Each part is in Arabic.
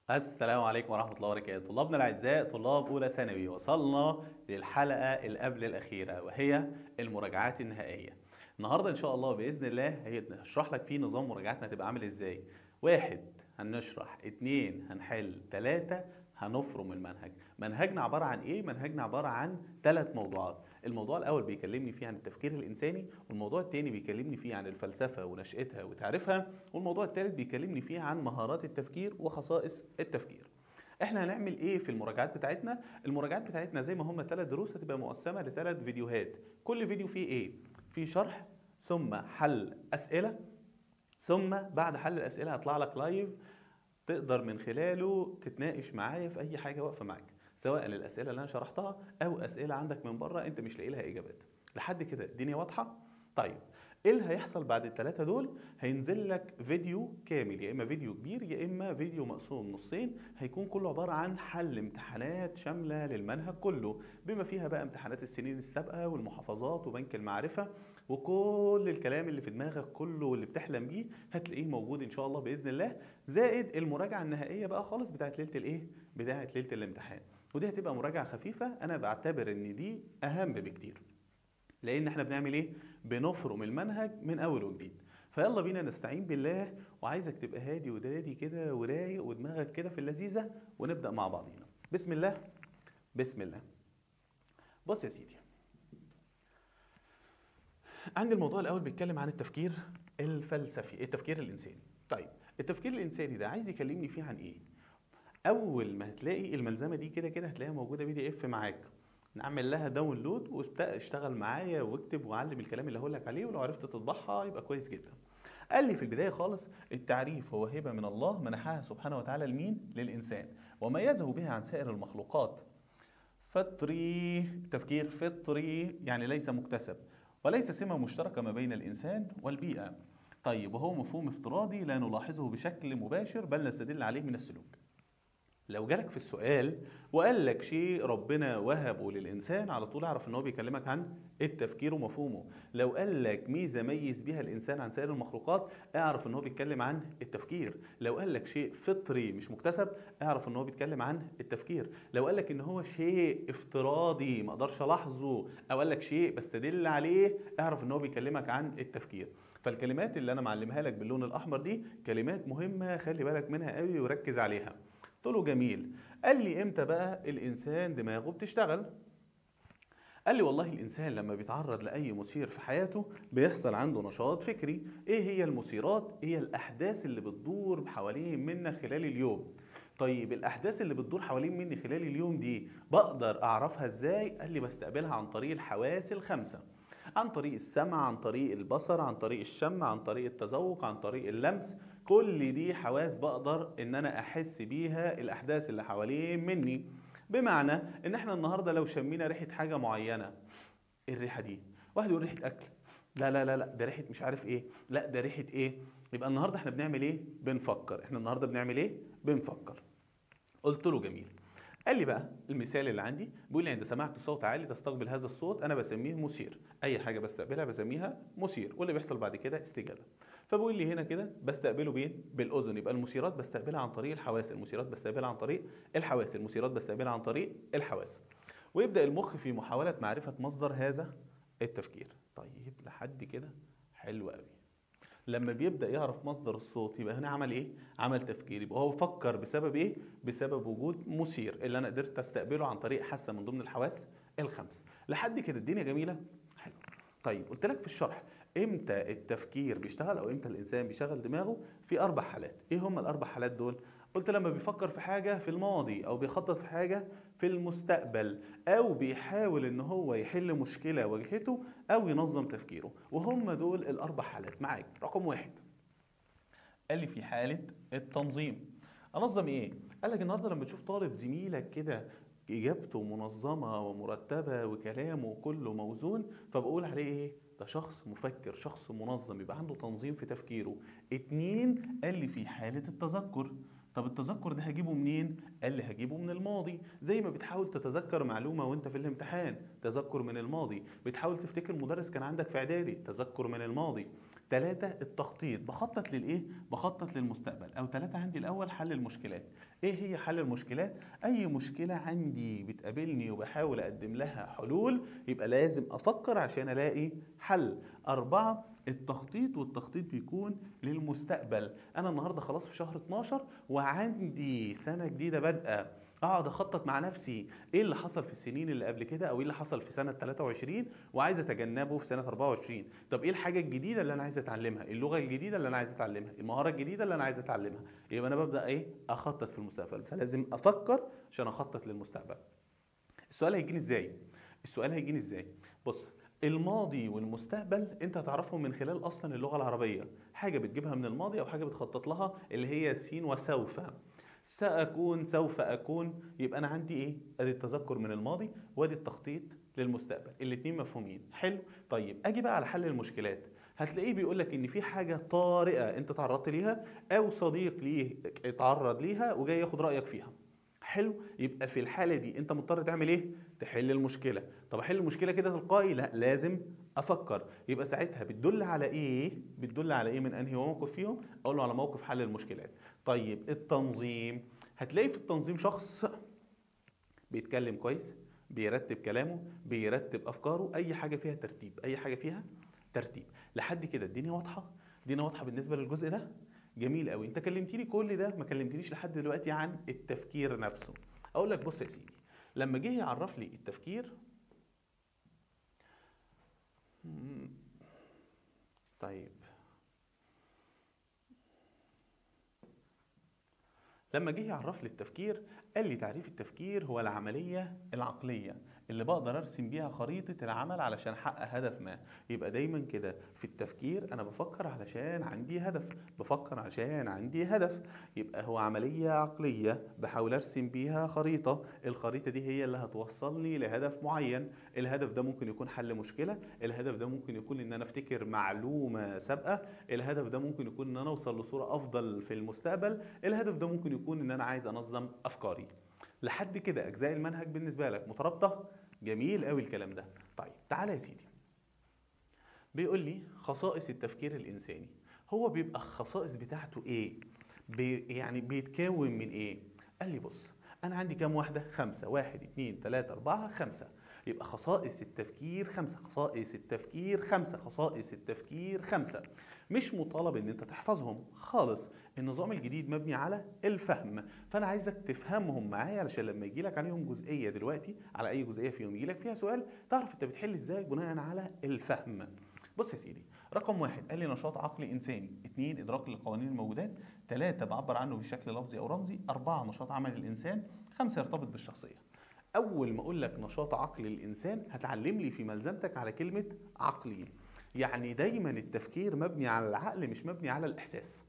السلام عليكم ورحمة الله وبركاته. طلابنا الأعزاء طلاب أولى ثانوي، وصلنا للحلقة اللي قبل الأخيرة وهي المراجعات النهائية. النهاردة إن شاء الله بإذن الله هشرح لك فيه نظام مراجعتنا هتبقى عامل إزاي. 1 هنشرح، 2 هنحل، 3 هنفرم المنهج. منهجنا عبارة عن إيه؟ منهجنا عبارة عن 3 موضوعات. الموضوع الأول بيكلمني فيه عن التفكير الإنساني، والموضوع الثاني بيكلمني فيه عن الفلسفة ونشأتها وتعريفها، والموضوع الثالث بيكلمني فيه عن مهارات التفكير وخصائص التفكير. احنا هنعمل ايه في المراجعات بتاعتنا؟ المراجعات بتاعتنا زي ما هم 3 دروس هتبقى مقسمة ل3 فيديوهات. كل فيديو فيه ايه؟ فيه شرح، ثم حل أسئلة، ثم بعد حل الأسئلة هطلع لك لايف تقدر من خلاله تتناقش معايا في اي حاجه واقفه معاك، سواء الاسئله اللي انا شرحتها او اسئله عندك من بره انت مش لاقي لها اجابات. لحد كده الدنيا واضحه؟ طيب ايه اللي هيحصل بعد ال3 دول؟ هينزل لك فيديو كامل، يا اما فيديو كبير يا اما فيديو مقسوم نصين، هيكون كله عباره عن حل امتحانات شامله للمنهج كله، بما فيها بقى امتحانات السنين السابقه والمحافظات وبنك المعرفه، وكل الكلام اللي في دماغك كله واللي بتحلم بيه هتلاقيه موجود ان شاء الله باذن الله، زائد المراجعه النهائيه بقى خالص بتاعت ليله الايه؟ بتاعت ليله الامتحان. ودي هتبقى مراجعه خفيفه، انا بعتبر ان دي اهم بكتير، لان احنا بنعمل ايه؟ بنفرم المنهج من اول وجديد. فيلا بينا نستعين بالله، وعايزك تبقى هادي ودادي كده ورايق ودماغك كده في اللذيذه، ونبدا مع بعضينا. بسم الله. بسم الله. بص يا سيدي، عندي الموضوع الاول بيتكلم عن التفكير الفلسفي، التفكير الانساني. طيب التفكير الانساني ده عايز يكلمني فيه عن ايه؟ اول ما هتلاقي الملزمه دي كده كده هتلاقيها موجوده PDF معاك، نعمل لها داونلود وابدا اشتغل معايا واكتب وعلم الكلام اللي هقول لك عليه، ولو عرفت تطبعها يبقى كويس جدا. قال لي في البدايه خالص: التعريف هو هبه من الله منحها سبحانه وتعالى لمين؟ للانسان، وميزه بها عن سائر المخلوقات. فطري، تفكير فطري يعني ليس مكتسب، وليس سمة مشتركة ما بين الإنسان والبيئة. طيب وهو مفهوم افتراضي لا نلاحظه بشكل مباشر بل نستدل عليه من السلوك. لو جالك في السؤال وقال لك شيء ربنا وهبه للإنسان، على طول اعرف ان هو بيكلمك عن التفكير ومفهومه. لو قال لك ميزة ميز بها الإنسان عن سائر المخلوقات، اعرف ان هو بيتكلم عن التفكير. لو قال لك شيء فطري مش مكتسب، اعرف ان هو بيتكلم عن التفكير. لو قال لك ان هو شيء افتراضي ما اقدرش الاحظه، او قال لك شيء بستدل عليه، اعرف ان هو بيكلمك عن التفكير. فالكلمات اللي انا معلمها لك باللون الاحمر دي كلمات مهمة، خلي بالك منها قوي وركز عليها. قلت له جميل. قال لي امتى بقى الانسان دماغه بتشتغل؟ قال لي والله الانسان لما بيتعرض لاي مثير في حياته بيحصل عنده نشاط فكري. ايه هي المثيرات؟ هي الاحداث اللي بتدور حوالين منا خلال اليوم. طيب الاحداث اللي بتدور حوالين مني خلال اليوم دي بقدر اعرفها ازاي؟ قال لي بستقبلها عن طريق الحواس الخمسه، عن طريق السمع، عن طريق البصر، عن طريق الشم، عن طريق التذوق، عن طريق اللمس. كل دي حواس بقدر ان انا احس بيها الاحداث اللي حوالين مني. بمعنى ان احنا النهارده لو شمينا ريحه حاجه معينه، ايه الريحه دي؟ واحد يقول ريحه اكل، لا لا لا لا ده ريحه مش عارف ايه، لا ده ريحه ايه. يبقى النهارده احنا بنعمل ايه؟ بنفكر. احنا النهارده بنعمل ايه؟ بنفكر. قلت له جميل. قال لي بقى المثال اللي عندي بيقول لي: عند سماعك صوت عالي تستقبل هذا الصوت انا بسميه مثير. اي حاجه بستقبلها بسميها مثير، واللي بيحصل بعد كده استجابه. فبقول لي هنا كده بستقبله بين بالاذن، يبقى المثيرات بستقبلها عن طريق الحواس، المثيرات بستقبلها عن طريق الحواس، المثيرات بستقبلها عن طريق الحواس. ويبدا المخ في محاوله معرفه مصدر هذا التفكير. طيب لحد كده حلو قوي. لما بيبدأ يعرف مصدر الصوت يبقى هنا عمل ايه؟ عمل تفكير. يبقى هو فكر بسبب ايه؟ بسبب وجود مثير اللي انا قدرت استقبله عن طريق حاسة من ضمن الحواس الخمس. لحد كده الدنيا جميلة؟ حلو. طيب قلت لك في الشرح امتى التفكير بيشتغل او امتى الانسان بيشغل دماغه؟ في 4 حالات. ايه هم ال4 حالات دول؟ قلت لما بيفكر في حاجة في الماضي، او بيخطط في حاجة في المستقبل، او بيحاول ان هو يحل مشكلة واجهته، او ينظم تفكيره. وهم دول ال4 حالات معاك. رقم 1 قال لي في حالة التنظيم. انظم ايه؟ قال لك النهارده لما تشوف طالب زميلك كده اجابته منظمه ومرتبه وكلامه كله موزون، فبقول عليه ايه؟ ده شخص مفكر، شخص منظم، يبقى عنده تنظيم في تفكيره. 2 قال لي في حاله التذكر. طب التذكر ده هجيبه منين؟ قال لي هجيبه من الماضي. زي ما بتحاول تتذكر معلومه وانت في الامتحان، تذكر من الماضي. بتحاول تفتكر مدرس كان عندك في اعدادي، تذكر من الماضي. 3 التخطيط، بخطط للايه؟ بخطط للمستقبل. او 3 عندي الاول حل المشكلات. ايه هي حل المشكلات؟ اي مشكله عندي بتقابلني وبحاول اقدم لها حلول، يبقى لازم افكر عشان الاقي حل. 4 التخطيط، والتخطيط بيكون للمستقبل. انا النهارده خلاص في شهر 12 وعندي سنه جديده بادئه، اقعد اخطط مع نفسي ايه اللي حصل في السنين اللي قبل كده، او ايه اللي حصل في سنه 23 وعايز اتجنبه في سنه 24. طب ايه الحاجه الجديده اللي انا عايز اتعلمها، اللغه الجديده اللي انا عايز اتعلمها، المهاره الجديده اللي انا عايز اتعلمها. يبقى انا ببدا ايه؟ اخطط في المستقبل. فلازم افكر عشان اخطط للمستقبل. السؤال هيجيني ازاي؟ السؤال هيجيني ازاي؟ بص، الماضي والمستقبل انت هتعرفهم من خلال اصلا اللغه العربيه، حاجه بتجيبها من الماضي او حاجه بتخطط لها اللي هي س وسوف. سأكون، سوف أكون. يبقى أنا عندي إيه؟ أدي التذكر من الماضي وأدي التخطيط للمستقبل، الاتنين مفهومين. حلو. طيب أجي بقى على حل المشكلات، هتلاقيه بيقول لك إن في حاجة طارئة أنت تعرضت ليها أو صديق ليه اتعرض ليها وجاي ياخد رأيك فيها. حلو. يبقى في الحالة دي أنت مضطر تعمل إيه؟ تحل المشكلة. طب أحل المشكلة كده تلقائي؟ لا، لازم أفكر. يبقى ساعتها بتدل على إيه؟ بتدل على إيه من أنهي موقف فيهم؟ أقول له على موقف حل المشكلات. طيب التنظيم، هتلاقي في التنظيم شخص بيتكلم كويس، بيرتب كلامه، بيرتب افكاره، اي حاجه فيها ترتيب، اي حاجه فيها ترتيب. لحد كده الدنيا واضحه؟ الدنيا واضحه بالنسبه للجزء ده؟ جميل قوي. انت كلمتني كل ده، ما كلمتنيش لحد دلوقتي عن التفكير نفسه. اقول لك بص يا سيدي، لما جه يعرف لي التفكير، طيب لما جه يعرف لي التفكير قال لي تعريف التفكير هو العملية العقلية اللي بقدر ارسم بيها خريطة العمل علشان احقق هدف ما. يبقى دايما كده في التفكير انا بفكر علشان عندي هدف، بفكر عشان عندي هدف. يبقى هو عملية عقلية بحاول ارسم بيها خريطة، الخريطة دي هي اللي هتوصلني لهدف معين. الهدف ده ممكن يكون حل مشكلة، الهدف ده ممكن يكون ان انا افتكر معلومة سابقة، الهدف ده ممكن يكون ان انا اوصل لصورة افضل في المستقبل، الهدف ده ممكن يكون ان انا عايز انظم افكاري. لحد كده اجزاء المنهج بالنسبه لك مترابطه؟ جميل قوي الكلام ده. طيب تعالى يا سيدي، بيقول لي خصائص التفكير الانساني. هو بيبقى الخصائص بتاعته ايه؟ يعني بيتكون من ايه؟ قال لي بص، انا عندي كام واحده؟ 5. 1 2 3 4 5. يبقى خصائص التفكير 5. خصائص التفكير 5. خصائص التفكير 5. مش مطالب ان انت تحفظهم خالص، النظام الجديد مبني على الفهم. فانا عايزك تفهمهم معايا علشان لما يجي لك عليهم جزئيه دلوقتي، على اي جزئيه فيهم يجي لك فيها سؤال، تعرف انت بتحل ازاي بناء على الفهم. بص يا سيدي، رقم 1 قال لي نشاط عقلي انساني، 2 ادراك للقوانين الموجودات، 3 بعبر عنه بشكل لفظي او رمزي، 4 نشاط عمل الانسان، 5 يرتبط بالشخصيه. اول ما اقول لك نشاط عقلي الانسان هتعلم لي في ملزمتك على كلمه عقلي. يعني دايما التفكير مبني على العقل مش مبني على الاحساس.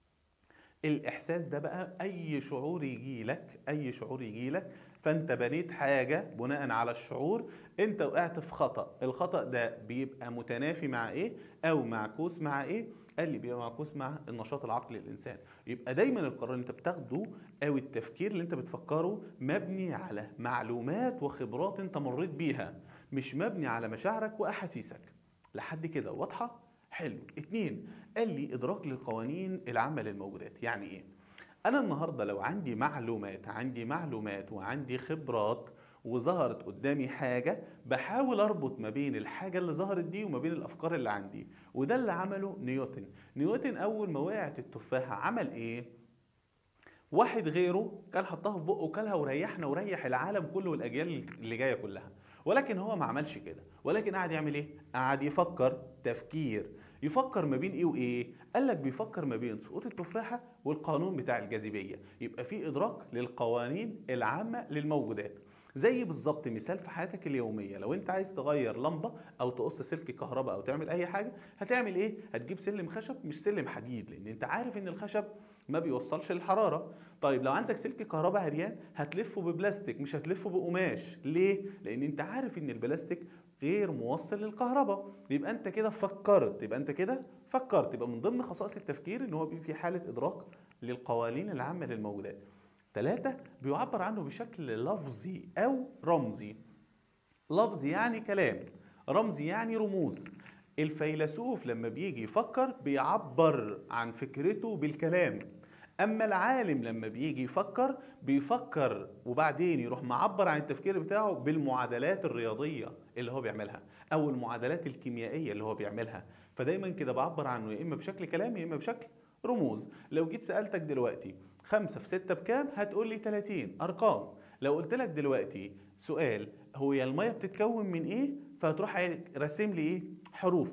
الاحساس ده بقى اي شعور يجي لك، اي شعور يجي لك فانت بنيت حاجه بناء على الشعور، انت وقعت في خطا، الخطا ده بيبقى متنافي مع ايه او معكوس مع ايه؟ قال لي بيبقى معكوس مع النشاط العقلي للانسان. يبقى دايما القرار اللي انت بتاخده او التفكير اللي انت بتفكره مبني على معلومات وخبرات انت مريت بيها، مش مبني على مشاعرك واحاسيسك. لحد كده واضحه؟ حلو. 2 قال لي ادراك للقوانين العامه للموجودات. يعني ايه؟ انا النهارده لو عندي معلومات وعندي خبرات وظهرت قدامي حاجه، بحاول اربط ما بين الحاجه اللي ظهرت دي وما بين الافكار اللي عندي. وده اللي عمله نيوتن. نيوتن اول ما وقعت التفاحه عمل ايه؟ واحد غيره كان حطها في بقه وكلها وريحنا وريح العالم كله والاجيال اللي جايه كلها، ولكن هو ما عملش كده. ولكن قعد يعمل ايه؟ قعد يفكر تفكير. يفكر ما بين ايه وايه؟ قال لك بيفكر ما بين سقوط التفاحه والقانون بتاع الجاذبيه. يبقى في ادراك للقوانين العامه للموجودات. زي بالظبط مثال في حياتك اليوميه، لو انت عايز تغير لمبه او تقص سلك كهرباء او تعمل اي حاجه، هتعمل ايه؟ هتجيب سلم خشب مش سلم حديد، لان انت عارف ان الخشب ما بيوصلش الحراره. طيب لو عندك سلك كهرباء عريان هتلفه ببلاستيك مش هتلفه بقماش. ليه؟ لان انت عارف ان البلاستيك غير موصل للكهرباء. يبقى انت كده فكرت، يبقى من ضمن خصائص التفكير ان هو في حاله ادراك للقوانين العامه للموجودات. 3 بيعبر عنه بشكل لفظي او رمزي. لفظي يعني كلام، رمزي يعني رموز. الفيلسوف لما بيجي يفكر بيعبر عن فكرته بالكلام، اما العالم لما بيجي يفكر بيفكر وبعدين يروح معبر عن التفكير بتاعه بالمعادلات الرياضية اللي هو بيعملها او المعادلات الكيميائية اللي هو بيعملها. فدايما كده بعبر عنه يا اما بشكل كلام يا اما بشكل رموز. لو جيت سألتك دلوقتي 5 في 6 بكام هتقول لي 30 ارقام. لو قلت لك دلوقتي سؤال هي المية بتتكون من ايه، فهتروح راسم لي ايه؟ حروف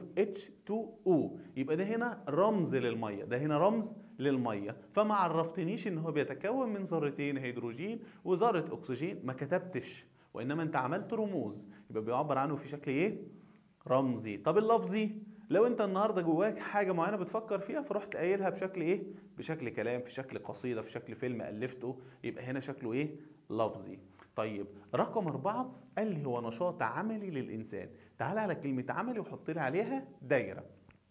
H2O، يبقى ده هنا رمز للمية، ده هنا رمز للمية. فما عرفتنيش ان هو بيتكون من ذرتين هيدروجين وذرة اكسجين، ما كتبتش، وانما انت عملت رموز، يبقى بيعبر عنه في شكل ايه؟ رمزي. طب اللفظي، لو انت النهارده جواك حاجه معينه بتفكر فيها فرحت قايلها بشكل ايه؟ بشكل كلام، في شكل قصيده، في شكل فيلم الفته، يبقى هنا شكله ايه؟ لفظي. طيب رقم 4 قال لي هو نشاط عملي للانسان. تعال على كلمه عملي وحط لي عليها دايره.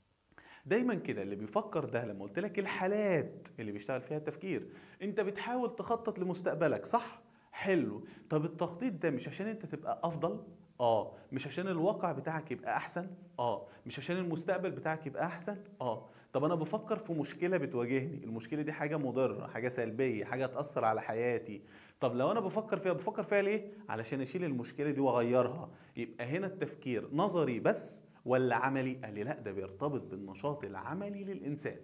دايما كده اللي بيفكر ده، لما قلت لك الحالات اللي بيشتغل فيها التفكير، انت بتحاول تخطط لمستقبلك، صح؟ حلو. طب التخطيط ده مش عشان انت تبقى افضل؟ مش عشان الواقع بتاعك يبقى احسن؟ مش عشان المستقبل بتاعك يبقى احسن؟ طب انا بفكر في مشكلة بتواجهني، المشكلة دي حاجة مضرة، حاجة سلبية، حاجة تأثر على حياتي. طب لو انا بفكر فيها ليه؟ علشان اشيل المشكلة دي واغيرها. يبقى هنا التفكير نظري بس ولا عملي؟ قال لي لا، ده بيرتبط بالنشاط العملي للإنسان.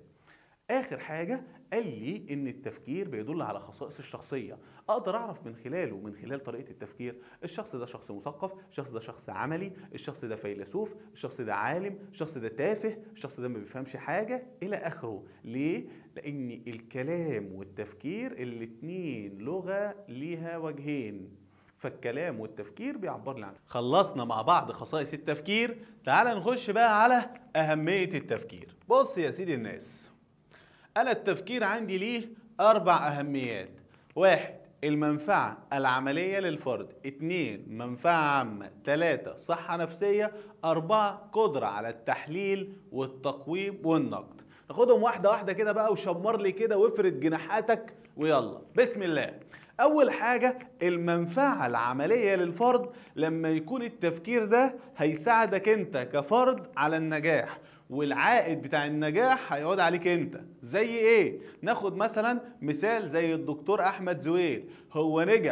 آخر حاجة قال لي إن التفكير بيدل على خصائص الشخصية، أقدر أعرف من خلاله، من خلال طريقة التفكير، الشخص ده شخص مثقف، الشخص ده شخص عملي، الشخص ده فيلسوف، الشخص ده عالم، الشخص ده تافه، الشخص ده ما بيفهمش حاجة إلى آخره. ليه؟ لأن الكلام والتفكير الاتنين لغة ليها وجهين، فالكلام والتفكير بيعبر لي عنه. خلصنا مع بعض خصائص التفكير، تعال نخش بقى على أهمية التفكير. بص يا سيدي الناس، أنا التفكير عندي ليه 4 أهميات. 1 المنفعة العملية للفرد، 2 منفعة عامة، 3 صحة نفسية، 4 قدرة على التحليل والتقويم والنقد. ناخدهم واحدة واحدة كده بقى، وشمر لي كده وافرد جناحاتك ويلا بسم الله. أول حاجة المنفعة العملية للفرد، لما يكون التفكير ده هيساعدك أنت كفرد على النجاح، والعائد بتاع النجاح هيعود عليك انت. زي ايه؟ ناخد مثلا مثال زي الدكتور احمد زويل، هو نجح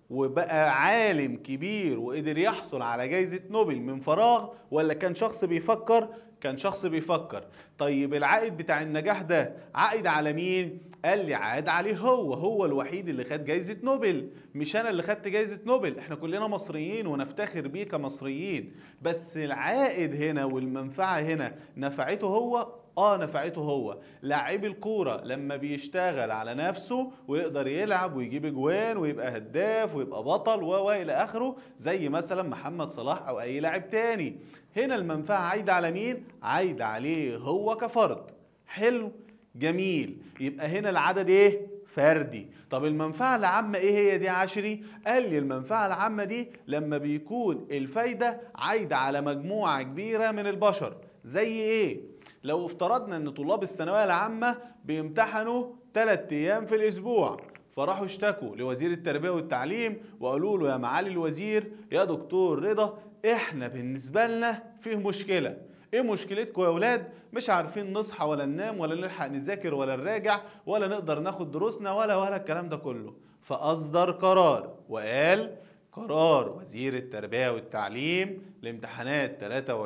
وبقى عالم كبير وقدر يحصل على جائزة نوبل من فراغ، ولا كان شخص بيفكر؟ كان شخص بيفكر. طيب العائد بتاع النجاح ده عائد على مين؟ قال لي عائد عليه هو الوحيد اللي خد جائزة نوبل، مش انا اللي خدت جائزة نوبل، احنا كلنا مصريين ونفتخر بيه كمصريين، بس العائد هنا والمنفعة هنا نفعته هو. نفعته هو. لاعب الكورة لما بيشتغل على نفسه ويقدر يلعب ويجيب اجوان ويبقى هداف ويبقى بطل الى اخره، زي مثلا محمد صلاح او اي لاعب تاني، هنا المنفعة عايدة على مين؟ عايدة عليه هو كفرد. حلو، جميل. يبقى هنا العدد ايه؟ فردي. طب المنفعة العامة ايه هي دي عشري؟ قال لي المنفعة العامة دي لما بيكون الفايدة عايدة على مجموعة كبيرة من البشر. زي ايه؟ لو افترضنا ان طلاب الثانوية العامة بيمتحنوا 3 ايام في الاسبوع، فراحوا اشتكوا لوزير التربية والتعليم وقالوا له يا معالي الوزير يا دكتور رضا، احنا بالنسبة لنا فيه مشكلة. ايه مشكلتكم يا ولاد؟ مش عارفين نصحى ولا ننام ولا نلحق نذاكر ولا نراجع ولا نقدر ناخد دروسنا ولا الكلام ده كله. فأصدر قرار وقال قرار وزير التربية والتعليم لامتحانات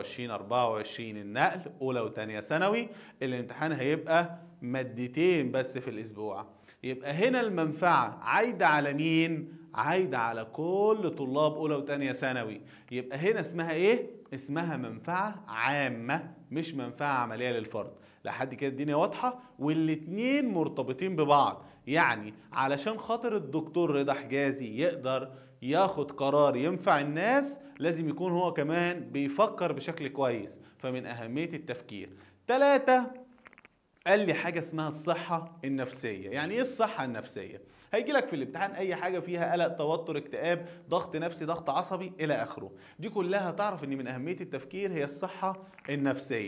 23-24 النقل أولى وتانية ثانوي، الامتحان هيبقى مادتين بس في الأسبوع. يبقى هنا المنفعة عايدة على مين؟ عايدة على كل طلاب أولى وتانية ثانوي. يبقى هنا اسمها إيه؟ اسمها منفعة عامة مش منفعة عملية للفرد. لحد كده الدنيا واضحة، والاتنين مرتبطين ببعض. يعني علشان خاطر الدكتور رضا حجازي يقدر ياخد قرار ينفع الناس، لازم يكون هو كمان بيفكر بشكل كويس، فمن أهمية التفكير. 3 قال لي حاجة اسمها الصحة النفسية. يعني ايه الصحة النفسية؟ هيجي لك في الامتحان اي حاجة فيها قلق، توتر، اكتئاب، ضغط نفسي، ضغط عصبي الى اخره، دي كلها تعرف ان من اهمية التفكير هي الصحة النفسية.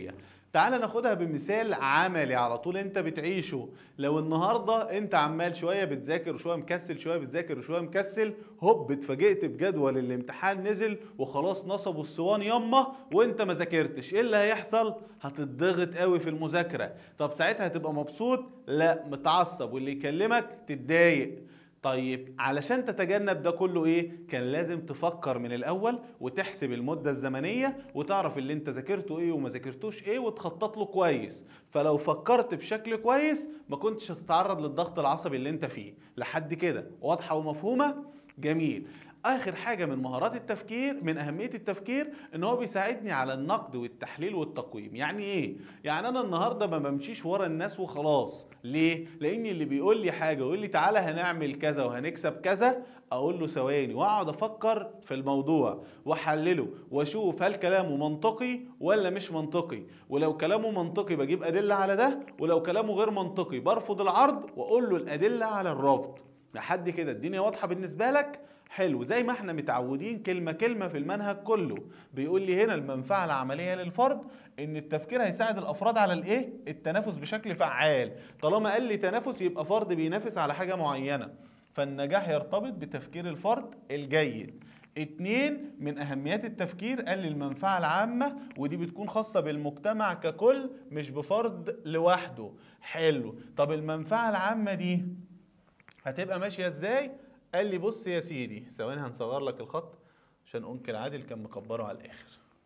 تعال ناخدها بمثال عملي على طول انت بتعيشه. لو النهارده انت عمال شويه بتذاكر وشويه مكسل، شويه بتذاكر وشويه مكسل، هوب اتفاجئت بجدول الامتحان نزل وخلاص نصبوا الصوان يما وانت ما ذاكرتش، ايه اللي هيحصل؟ هتضغط قوي في المذاكره. طب ساعتها هتبقى مبسوط؟ لا، متعصب، واللي يكلمك تتضايق. طيب علشان تتجنب ده كله ايه؟ كان لازم تفكر من الاول وتحسب المدة الزمنية وتعرف اللي انت ذاكرته ايه وما ذاكرتوش ايه وتخطط له كويس. فلو فكرت بشكل كويس ما كنتش هتتعرض للضغط العصبي اللي انت فيه. لحد كده واضحة ومفهومة؟ جميل. اخر حاجة من مهارات التفكير، من اهمية التفكير، ان هو بيساعدني على النقد والتحليل والتقويم. يعني ايه؟ يعني انا النهاردة ما بمشيش ورا الناس وخلاص. ليه؟ لان اللي بيقول لي حاجة ويقول لي تعالى هنعمل كذا وهنكسب كذا، اقول له ثواني واقعد افكر في الموضوع واحلله واشوف هل كلامه منطقي ولا مش منطقي. ولو كلامه منطقي بجيب ادلة على ده، ولو كلامه غير منطقي برفض العرض واقول له الادلة على الرفض. لحد كده الدنيا واضحة بالنسبة لك؟ حلو. زي ما احنا متعودين كلمة كلمة في المنهج كله. بيقول لي هنا المنفعة العملية للفرد ان التفكير هيساعد الافراد على الايه؟ التنافس بشكل فعال. طالما قال لي تنافس يبقى فرد بينافس على حاجة معينة، فالنجاح يرتبط بتفكير الفرد الجيد. 2 من اهميات التفكير قال لي المنفعة العامة، ودي بتكون خاصة بالمجتمع ككل مش بفرد لوحده. حلو. طب المنفعة العامة دي هتبقى ماشية ازاي؟ قال لي بص يا سيدي، ثواني هنصغر لك الخط عشان انكل عادل كان مكبره على الاخر.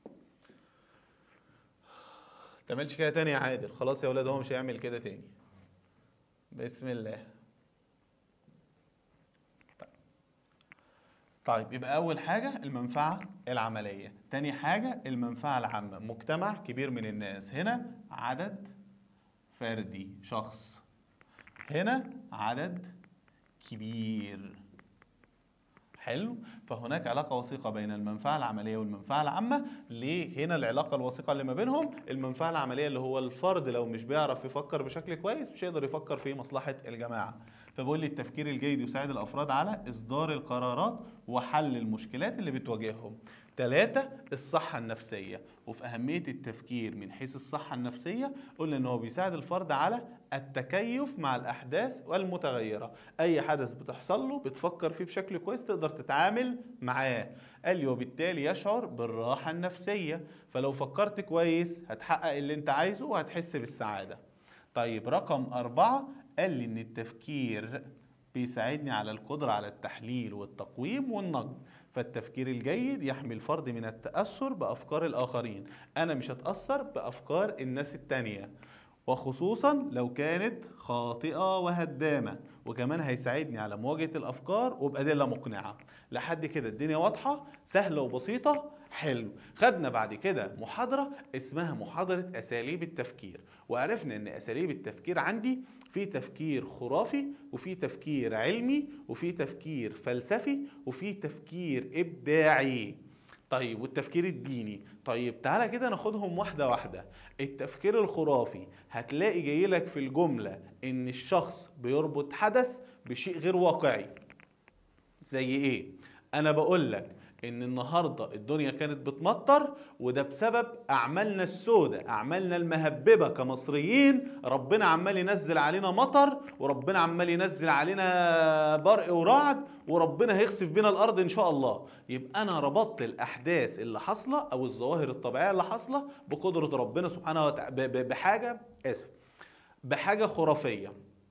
تعملش كده تاني يا عادل، خلاص يا ولاد هو مش هيعمل كده تاني. بسم الله. طيب يبقى اول حاجة المنفعة العملية، تاني حاجة المنفعة العامة، مجتمع كبير من الناس. هنا عدد فردي شخص، هنا عدد كبير. حلو. فهناك علاقة وثيقة بين المنفعة العملية والمنفعة العامة. ليه هنا العلاقة الوثيقة اللي ما بينهم؟ المنفعة العملية اللي هو الفرد لو مش بيعرف يفكر بشكل كويس مش هيقدر يفكر في مصلحة الجماعة. فبقول لي التفكير الجيد يساعد الأفراد على إصدار القرارات وحل المشكلات اللي بتواجههم. 3 الصحة النفسية. وفي أهمية التفكير من حيث الصحة النفسية قلنا إن هو بيساعد الفرد على التكيف مع الأحداث والمتغيرة. أي حدث بتحصل له بتفكر فيه بشكل كويس تقدر تتعامل معاه. قال لي وبالتالي يشعر بالراحة النفسية. فلو فكرت كويس هتحقق اللي انت عايزه وهتحس بالسعادة. طيب رقم 4 قال لي إن التفكير بيساعدني على القدرة على التحليل والتقويم والنقد. فالتفكير الجيد يحمي الفرد من التأثر بأفكار الآخرين. أنا مش هتأثر بأفكار الناس التانية، وخصوصا لو كانت خاطئة وهدامة. وكمان هيساعدني على مواجهة الأفكار وبأدلة مقنعة. لحد كده الدنيا واضحة سهلة وبسيطة. حلو. خدنا بعد كده محاضرة اسمها محاضرة أساليب التفكير، وعرفنا ان أساليب التفكير عندي في تفكير خرافي وفي تفكير علمي وفي تفكير فلسفي وفي تفكير إبداعي. طيب والتفكير الديني؟ طيب تعالى كده ناخدهم واحدة واحدة. التفكير الخرافي هتلاقي جاي لك في الجملة ان الشخص بيربط حدث بشيء غير واقعي. زي ايه؟ انا بقول لك ان النهاردة الدنيا كانت بتمطر وده بسبب اعمالنا السوداء، اعمالنا المهببة كمصريين. ربنا عمال ينزل علينا مطر، وربنا عمال ينزل علينا برق ورعد، وربنا هيخسف بنا الارض ان شاء الله. يبقى انا ربطت الاحداث اللي حاصله او الظواهر الطبيعيه اللي حاصله بقدره ربنا سبحانه وتعالى، بحاجه خرافيه.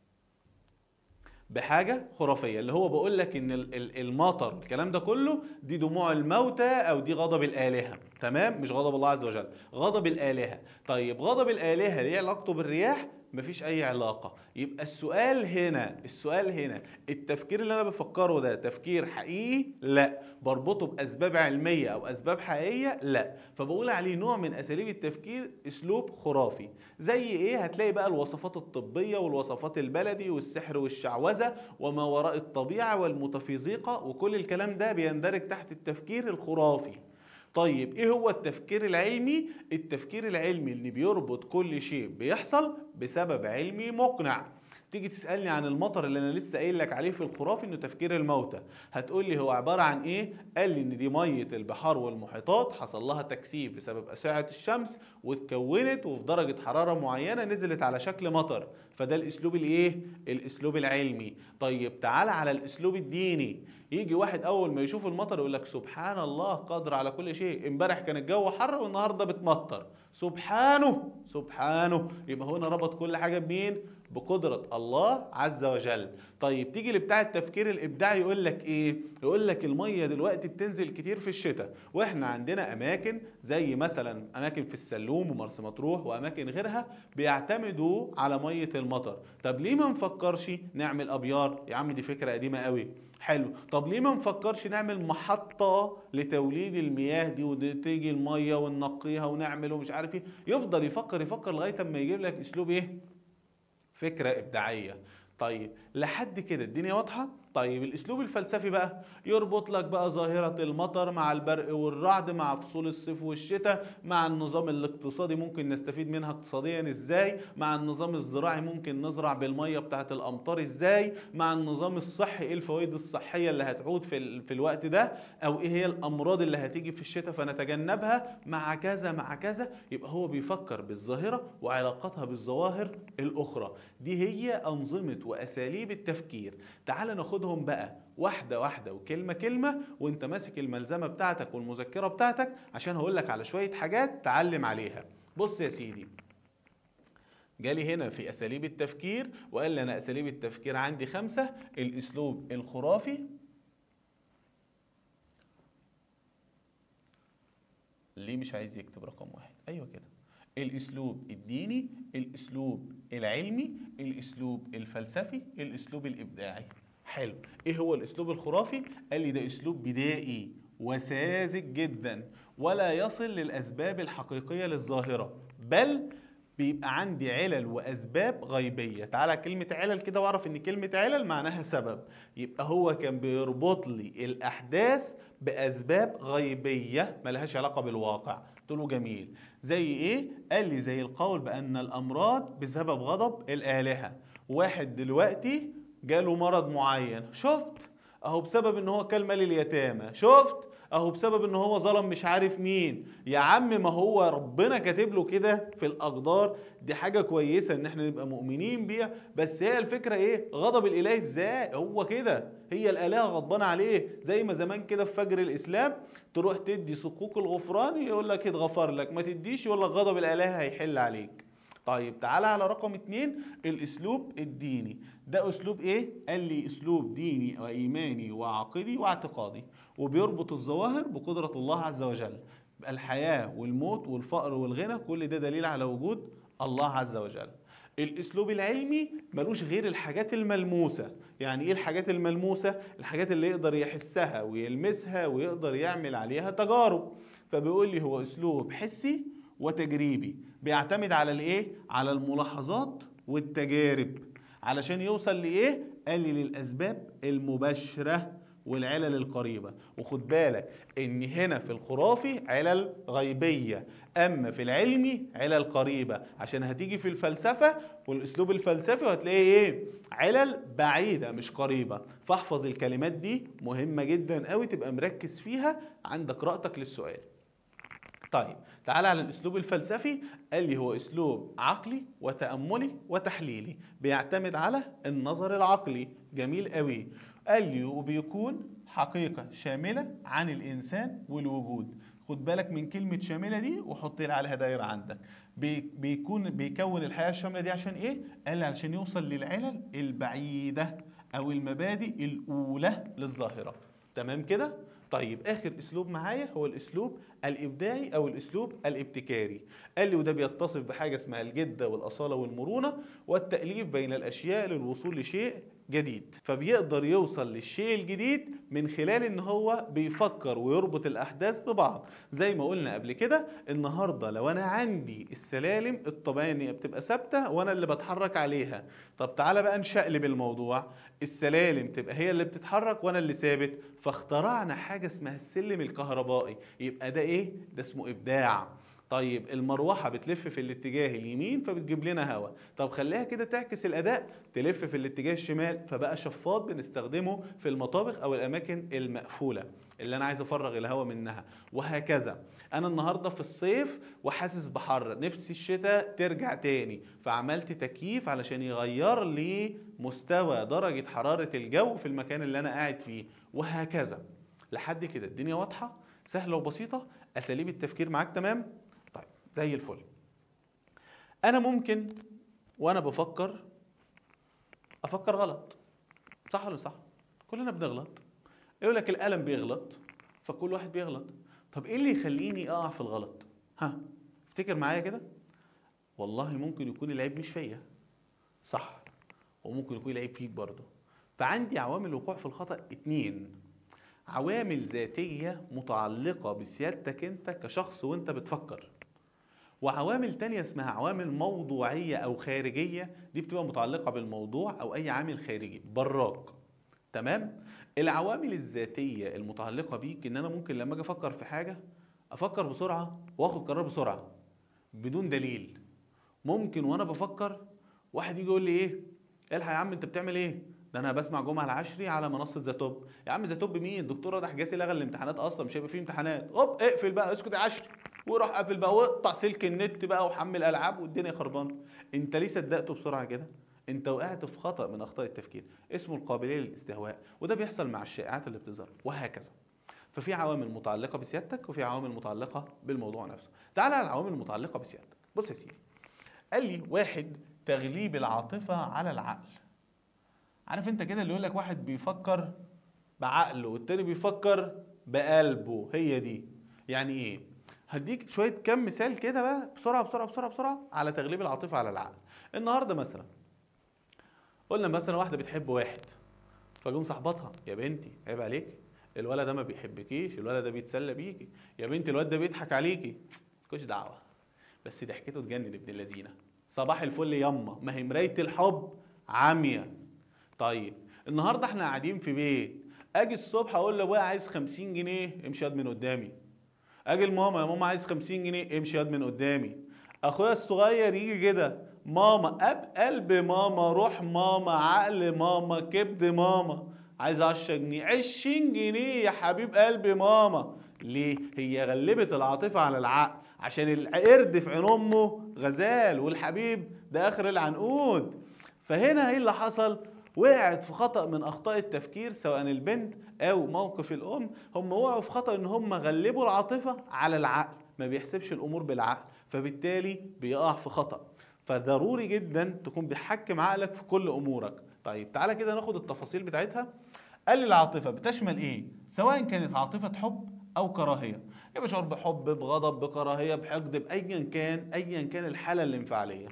بحاجة خرافية اللي هو بقول لك ان المطر الكلام ده كله دي دموع الموتى او دي غضب الآلهة. تمام؟ مش غضب الله عز وجل، غضب الآلهة. طيب غضب الآلهة ليه علاقته بالرياح؟ مفيش اي علاقة. يبقى السؤال هنا التفكير اللي انا بفكره ده تفكير حقيقي؟ لا. بربطه باسباب علمية او اسباب حقيقية؟ لا. فبقول عليه نوع من اساليب التفكير اسلوب خرافي. زي ايه؟ هتلاقي بقى الوصفات الطبية والوصفات البلدي والسحر والشعوذة وما وراء الطبيعة والميتافيزيقا، وكل الكلام ده بيندرج تحت التفكير الخرافي. طيب ايه هو التفكير العلمي؟ التفكير العلمي اللي بيربط كل شيء بيحصل بسبب علمي مقنع. تيجي تسألني عن المطر اللي انا لسه قايل لك عليه في الخرافي انه تفكير الموتى، هتقول لي هو عبارة عن ايه؟ قال لي ان دي مية البحار والمحيطات حصل لها تكثيف بسبب أشعة الشمس واتكونت وفي درجة حرارة معينة نزلت على شكل مطر، فده الاسلوب الايه؟ الاسلوب العلمي. طيب تعال على الاسلوب الديني، يجي واحد اول ما يشوف المطر يقول لك سبحان الله قادر على كل شيء، امبارح كان الجو حر والنهارده بتمطر، سبحانه سبحانه. يبقى هنا ربط كل حاجه بمين؟ بقدرة الله عز وجل. طيب تيجي لبتاع التفكير الإبداعي يقول لك إيه؟ يقول لك المية دلوقتي بتنزل كتير في الشتاء، وإحنا عندنا أماكن زي مثلا أماكن في السلوم ومرسى مطروح وأماكن غيرها بيعتمدوا على مية المطر. طب ليه ما نفكرش نعمل أبيار؟ يا عم دي فكرة قديمة قوي. حلو، طب ليه ما نفكرش نعمل محطة لتوليد المياه دي وتيجي المية وننقيها ونعمل ومش عارف ايه؟ يفضل يفكر لغاية اما يجيب لك اسلوب ايه؟ فكرة إبداعية. طيب لحد كده الدنيا واضحة؟ طيب الأسلوب الفلسفي بقى يربط لك بقى ظاهرة المطر مع البرق والرعد مع فصول الصيف والشتاء مع النظام الاقتصادي ممكن نستفيد منها اقتصاديا ازاي، مع النظام الزراعي ممكن نزرع بالمية بتاعت الأمطار ازاي، مع النظام الصحي ايه الفوائد الصحية اللي هتعود في الوقت ده، أو ايه هي الأمراض اللي هتيجي في الشتاء فنتجنبها مع كذا مع كذا. يبقى هو بيفكر بالظاهرة وعلاقتها بالظواهر الأخرى. دي هي أنظمة وأساليب التفكير. تعال ناخدهم بقى واحدة واحدة وكلمة كلمة وانت ماسك الملزمة بتاعتك والمذكرة بتاعتك عشان هقولك على شوية حاجات تعلم عليها. بص يا سيدي، جالي هنا في أساليب التفكير وقال لي أنا أساليب التفكير عندي 5. الأسلوب الخرافي، ليه مش عايز يكتب رقم 1؟ أيوة كده. الأسلوب الديني، الأسلوب العلمي، الأسلوب الفلسفي، الأسلوب الإبداعي. حلو، إيه هو الأسلوب الخرافي؟ قال لي ده أسلوب بدائي وساذج جدا ولا يصل للأسباب الحقيقية للظاهرة، بل بيبقى عندي علل وأسباب غيبية. تعالى كلمة علل كده واعرف إن كلمة علل معناها سبب، يبقى هو كان بيربط لي الأحداث بأسباب غيبية ملهاش علاقة بالواقع. قلت له جميل، زي ايه؟ قال لي زي القول بأن الأمراض بسبب غضب الآلهة. واحد دلوقتي جاله مرض معين، شفت؟ اهو بسبب ان هو كل مال اليتامى، شفت؟ اهو بسبب ان هو ظلم مش عارف مين. يا عم ما هو ربنا كاتب له كده في الأقدار، دي حاجة كويسة ان احنا نبقى مؤمنين بيها، بس هي الفكرة ايه؟ غضب الإله ازاي؟ هو كده، هي الآلهة غضبانة عليه. زي ما زمان كده في فجر الإسلام تروح تدي صكوك الغفران يقول لك اتغفر لك، ما تديش يقول لك غضب الآلهة هيحل عليك. طيب تعالى على رقم 2، الأسلوب الديني. ده أسلوب إيه؟ قال لي أسلوب ديني وإيماني وعقيدي واعتقادي، وبيربط الظواهر بقدرة الله عز وجل. الحياة والموت والفقر والغنى كل ده دليل على وجود الله عز وجل. الأسلوب العلمي ملوش غير الحاجات الملموسة. يعني إيه الحاجات الملموسة؟ الحاجات اللي يقدر يحسها ويلمسها ويقدر يعمل عليها تجارب. فبيقول لي هو أسلوب حسي وتجريبي، بيعتمد على الإيه؟ على الملاحظات والتجارب علشان يوصل لإيه؟ قال لي للأسباب المباشرة والعلل القريبة. وخد بالك ان هنا في الخرافي علل غيبية، اما في العلمي علل قريبة، عشان هتيجي في الفلسفة والاسلوب الفلسفي وهتلاقي ايه؟ علل بعيدة مش قريبة. فاحفظ الكلمات دي مهمة جدا قوي تبقى مركز فيها عند قراءتك للسؤال. طيب تعالى على الاسلوب الفلسفي. قال لي هو اسلوب عقلي وتأملي وتحليلي، بيعتمد على النظر العقلي. جميل قوي. قال لي وبيكون حقيقة شاملة عن الإنسان والوجود. خد بالك من كلمة شاملة دي وحط لي عليها دايرة عندك. بيكون الحياة الشاملة دي عشان إيه؟ قال لي علشان يوصل للعلل البعيدة أو المبادئ الأولى للظاهرة. تمام كده؟ طيب آخر أسلوب معايا هو الأسلوب الإبداعي أو الأسلوب الابتكاري. قال لي وده بيتصف بحاجة اسمها الجدة والأصالة والمرونة والتأليف بين الأشياء للوصول لشيء جديد. فبيقدر يوصل للشيء الجديد من خلال ان هو بيفكر ويربط الاحداث ببعض. زي ما قلنا قبل كده، النهارده لو انا عندي السلالم الطبيعيه بتبقى ثابته وانا اللي بتحرك عليها، طب تعالى بقى نشقلب الموضوع، السلالم تبقى هي اللي بتتحرك وانا اللي ثابت، فاخترعنا حاجه اسمها السلم الكهربائي. يبقى ده ايه؟ ده اسمه ابداع. طيب المروحه بتلف في الاتجاه اليمين فبتجيب لنا هواء، طب خليها كده تعكس الاداء تلف في الاتجاه الشمال فبقى شفاط بنستخدمه في المطابخ او الاماكن المقفوله اللي انا عايز افرغ الهواء منها، وهكذا. انا النهارده في الصيف وحاسس بحر، نفسي الشتاء ترجع تاني، فعملت تكييف علشان يغير لي مستوى درجه حراره الجو في المكان اللي انا قاعد فيه، وهكذا. لحد كده الدنيا واضحه سهله وبسيطه، اساليب التفكير معاك تمام؟ طيب زي الفل. انا ممكن وانا بفكر افكر غلط، صح ولا صح؟ كلنا بنغلط، يقول لك القلم بيغلط فكل واحد بيغلط. طب ايه اللي يخليني اقع في الغلط؟ ها افتكر معايا كده. والله ممكن يكون العيب مش فيا، صح، وممكن يكون العيب فيك برضه. فعندي عوامل الوقوع في الخطأ 2، عوامل ذاتية متعلقة بسيادتك انت كشخص وانت بتفكر، وعوامل تانية اسمها عوامل موضوعية او خارجية، دي بتبقى متعلقة بالموضوع او اي عامل خارجي براك. تمام؟ العوامل الذاتية المتعلقة بيك ان انا ممكن لما اجي افكر في حاجة افكر بسرعة واخد قرار بسرعة بدون دليل. ممكن وانا بفكر واحد يجي يقول لي ايه الحق يا عم انت بتعمل ايه؟ ده انا بسمع جمعه العشري على منصه زاتوب. يا عم زاتوب مين؟ الدكتور رضا حجازي لغى الامتحانات اصلا، مش هيبقى فيه امتحانات. هوب اقفل بقى، اسكت يا عشري، وروح قافل بقى واقطع سلك النت بقى وحمل العاب والدنيا خربانه. انت ليه صدقته بسرعه كده؟ انت وقعت في خطا من اخطاء التفكير اسمه القابليه للاستهواء، وده بيحصل مع الشائعات اللي بتظهر وهكذا. ففي عوامل متعلقه بسيادتك وفي عوامل متعلقه بالموضوع نفسه. تعال على العوامل المتعلقه بسيادتك. بص يا سيدي، قال لي واحد تغليب العاطفه على العقل. عارف انت كده اللي يقول لك واحد بيفكر بعقله والتاني بيفكر بقلبه، هي دي. يعني ايه؟ هديك شويه كم مثال كده بقى بسرعه بسرعه بسرعه بسرعه على تغليب العاطفه على العقل. النهارده مثلا قلنا مثلا واحده بتحب واحد، فجم صاحبتها يا بنتي عيب عليكي، الولد ده ما بيحبكيش، الولد ده بيتسلى بيكي، يا بنتي الواد ده بيضحك عليكي. مالكوش دعوه، بس ضحكته تجنن ابن اللذينه. صباح الفل يما، ما هي مرايه الحب عاميه. طيب النهارده احنا قاعدين في بيت، اجي الصبح اقول لابويا عايز 50 جنيه امشي ياد من قدامي. اجي لماما يا ماما عايز 50 جنيه امشي ياد من قدامي. اخويا الصغير يجي كده ماما، اب قلب ماما، روح ماما، عقل ماما، كبد ماما، عايز 10 جنيه 20 جنيه يا حبيب قلب ماما. ليه؟ هي غلبت العاطفه على العقل، عشان القرد في عين امه غزال والحبيب ده اخر العنقود. فهنا ايه اللي حصل؟ وقعت في خطأ من أخطاء التفكير سواء البنت أو موقف الأم، هم وقعوا في خطأ إن هم غلبوا العاطفة على العقل، ما بيحسبش الأمور بالعقل، فبالتالي بيقع في خطأ. فضروري جدا تكون بتحكم عقلك في كل أمورك. طيب تعالى كده ناخد التفاصيل بتاعتها. قال لي العاطفة بتشمل إيه؟ سواء كانت عاطفة حب أو كراهية، يبقى شعور بحب، بغضب، بكراهية، بحقد، أيا كان الحالة الانفعالية.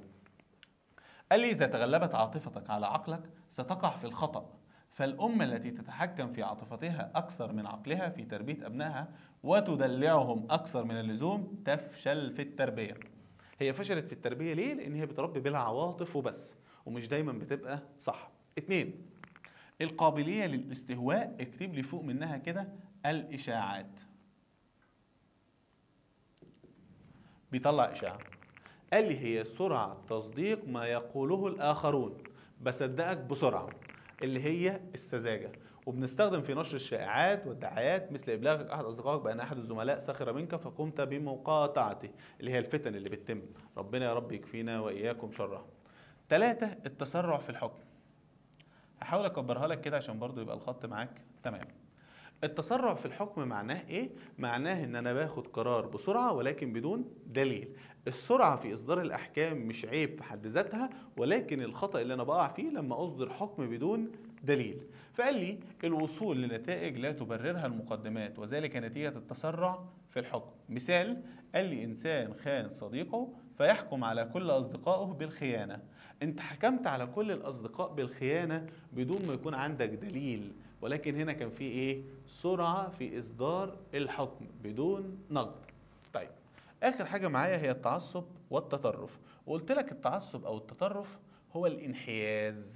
قال لي إذا تغلبت عاطفتك على عقلك ستقع في الخطأ، فالأم التي تتحكم في عاطفتها أكثر من عقلها في تربية أبنائها وتدلعهم أكثر من اللزوم تفشل في التربية. هي فشلت في التربية ليه؟ لأن هي بتربي بالعواطف وبس، ومش دايما بتبقى صح. 2، القابلية للاستهواء، اكتب لي فوق منها كده الإشاعات. بيطلع إشاعة. قال لي هي سرعة تصديق ما يقوله الآخرون، بصدقك بسرعة، اللي هي السذاجة. وبنستخدم في نشر الشائعات والدعايات مثل إبلاغك أحد أصدقائك بأن أحد الزملاء سخر منك فقمت بمقاطعته، اللي هي الفتن اللي بتتم. ربنا يا رب يكفينا وإياكم شرها. 3، التسرع في الحكم. هحاول أكبرها لك كده عشان برضو يبقى الخط معاك تمام. التسرع في الحكم معناه ايه؟ معناه ان انا باخد قرار بسرعة ولكن بدون دليل. السرعة في اصدار الاحكام مش عيب في حد ذاتها، ولكن الخطأ اللي انا بقع فيه لما اصدر حكم بدون دليل. فقال لي الوصول لنتائج لا تبررها المقدمات، وذلك نتيجة التسرع في الحكم. مثال، قال لي انسان خان صديقه فيحكم على كل اصدقائه بالخيانة. انت حكمت على كل الاصدقاء بالخيانة بدون ما يكون عندك دليل، ولكن هنا كان في ايه؟ سرعة في اصدار الحكم بدون نقد. طيب اخر حاجة معايا هي التعصب والتطرف، وقلت لك التعصب او التطرف هو الانحياز.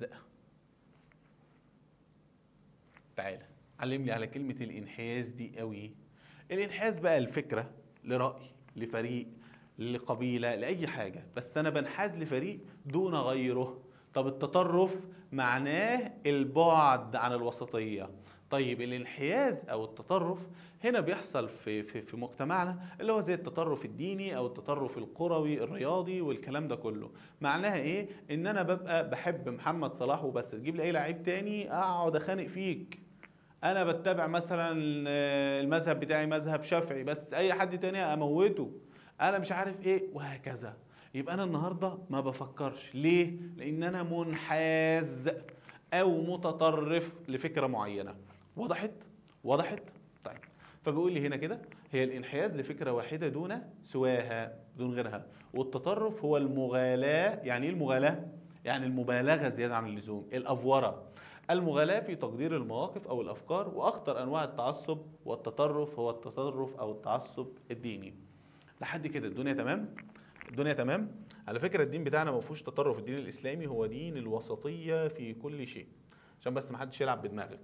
تعالى علمني على كلمة الانحياز دي قوي. الانحياز بقى الفكرة لرأي، لفريق، لقبيله، لاي حاجه، بس انا بنحاز لفريق دون غيره. طب التطرف معناه البعد عن الوسطيه. طيب الانحياز او التطرف هنا بيحصل في مجتمعنا، اللي هو زي التطرف الديني او التطرف الكروي الرياضي والكلام ده كله. معناها ايه؟ ان انا ببقى بحب محمد صلاح وبس، تجيب لي اي لعيب تاني اقعد اخانق فيك. انا بتبع مثلا المذهب بتاعي مذهب شافعي، بس اي حد تاني اموته. انا مش عارف ايه وهكذا. يبقى انا النهارده ما بفكرش ليه؟ لان انا منحاز او متطرف لفكره معينه. وضحت؟ وضحت؟ طيب، فبيقول لي هنا كده هي الانحياز لفكره واحده دون سواها، دون غيرها. والتطرف هو المغالاه. يعني ايه المغالاه؟ يعني المبالغه زياده عن اللزوم، الافوره. المغالاة في تقدير المواقف أو الأفكار. وأخطر أنواع التعصب والتطرف هو التطرف أو التعصب الديني. لحد كده الدنيا تمام؟ الدنيا تمام؟ على فكرة الدين بتاعنا ما فيهوش تطرف. الدين الإسلامي هو دين الوسطية في كل شيء، عشان بس ما حدش يلعب بدماغك.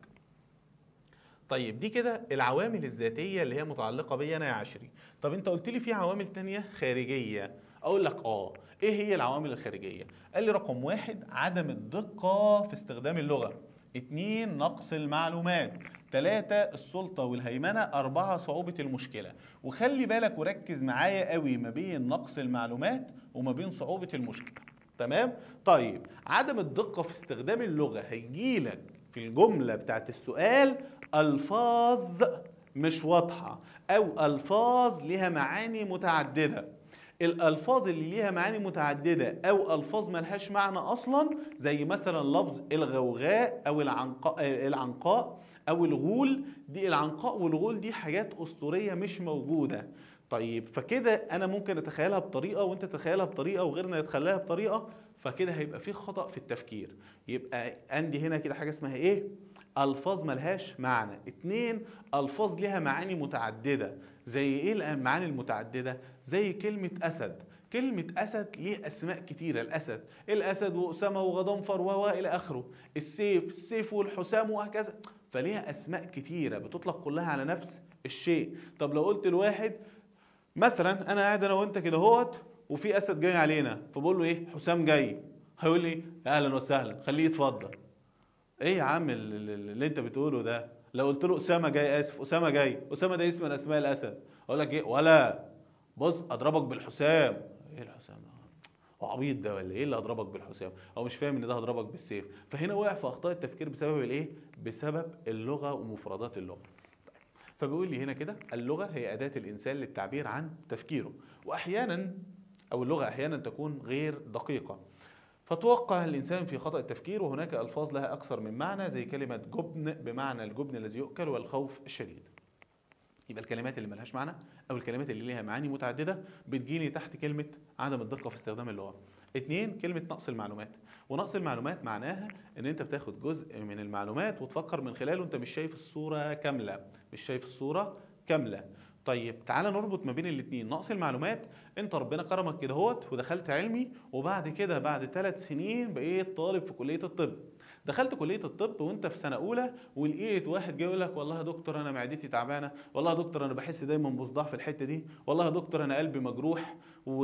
طيب دي كده العوامل الذاتية اللي هي متعلقة بيا أنا يا عشري. طب أنت قلت لي في عوامل تانية خارجية. أقول لك إيه هي العوامل الخارجية؟ قال لي رقم 1 عدم الدقة في استخدام اللغة. 2 نقص المعلومات. 3 السلطة والهيمنة. 4 صعوبة المشكلة. وخلي بالك وركز معايا قوي ما بين نقص المعلومات وما بين صعوبة المشكلة. تمام؟ طيب عدم الدقة في استخدام اللغة هيجيلك في الجملة بتاعت السؤال ألفاظ مش واضحة أو ألفاظ لها معاني متعددة. الألفاظ اللي ليها معاني متعددة أو ألفاظ ملهاش معنى أصلا، زي مثلا لفظ الغوغاء أو العنقاء أو الغول. دي العنقاء والغول دي حاجات أسطورية مش موجودة. طيب فكده أنا ممكن أتخيلها بطريقة وأنت تتخيلها بطريقة وغيرنا يتخيلها بطريقة، فكده هيبقى في خطأ في التفكير. يبقى عندي هنا كده حاجة اسمها إيه؟ ألفاظ ملهاش معنى. 2 ألفاظ لها معاني متعددة. زي إيه المعاني المتعددة؟ زي كلمة أسد. كلمة أسد ليه أسماء كتيرة. الأسد وأسامة وغضنفر إلى آخره. السيف والحسام وهكذا. فليها أسماء كتيرة بتطلق كلها على نفس الشيء. طب لو قلت لواحد مثلا أنا قاعد أنا وأنت كده هوت وفي أسد جاي علينا، فبقول له إيه؟ حسام جاي. هيقول لي أهلا وسهلا، خليه يتفضل. ايه يا عم اللي انت بتقوله ده؟ لو قلت له اسامه جاي، اسف اسامه جاي، اسامه ده اسم من اسماء الاسد، اقول لك ايه؟ ولا بص اضربك بالحسام. ايه الحسام ده؟ هو عبيط ده ولا ايه اللي هضربك بالحسام؟ هو مش فاهم ان ده هضربك بالسيف. فهنا وقع في اخطاء التفكير بسبب الايه؟ بسبب اللغه ومفردات اللغه. فبيقول لي هنا كده اللغه هي اداه الانسان للتعبير عن تفكيره، واحيانا او اللغه احيانا تكون غير دقيقه، فتوقع الإنسان في خطأ التفكير. وهناك ألفاظ لها أكثر من معنى، زي كلمة جبن بمعنى الجبن الذي يؤكل والخوف الشديد. يبقى الكلمات اللي ملهاش معنى أو الكلمات اللي لها معاني متعددة بتجيني تحت كلمة عدم الدقة في استخدام اللغة. 2 كلمة نقص المعلومات. ونقص المعلومات معناها ان انت بتاخد جزء من المعلومات وتفكر من خلاله، انت مش شايف الصورة كاملة، مش شايف الصورة كاملة. طيب تعالى نربط ما بين الاثنين. نقص المعلومات، انت ربنا كرمك كده هوت ودخلت علمي، وبعد كده بعد 3 سنين بقيت طالب في كلية الطب. دخلت كلية الطب وانت في سنة أولى ولقيت واحد جاي يقول لك والله يا دكتور أنا معدتي تعبانة، والله يا دكتور أنا بحس دايما بصداع في الحتة دي، والله يا دكتور أنا قلبي مجروح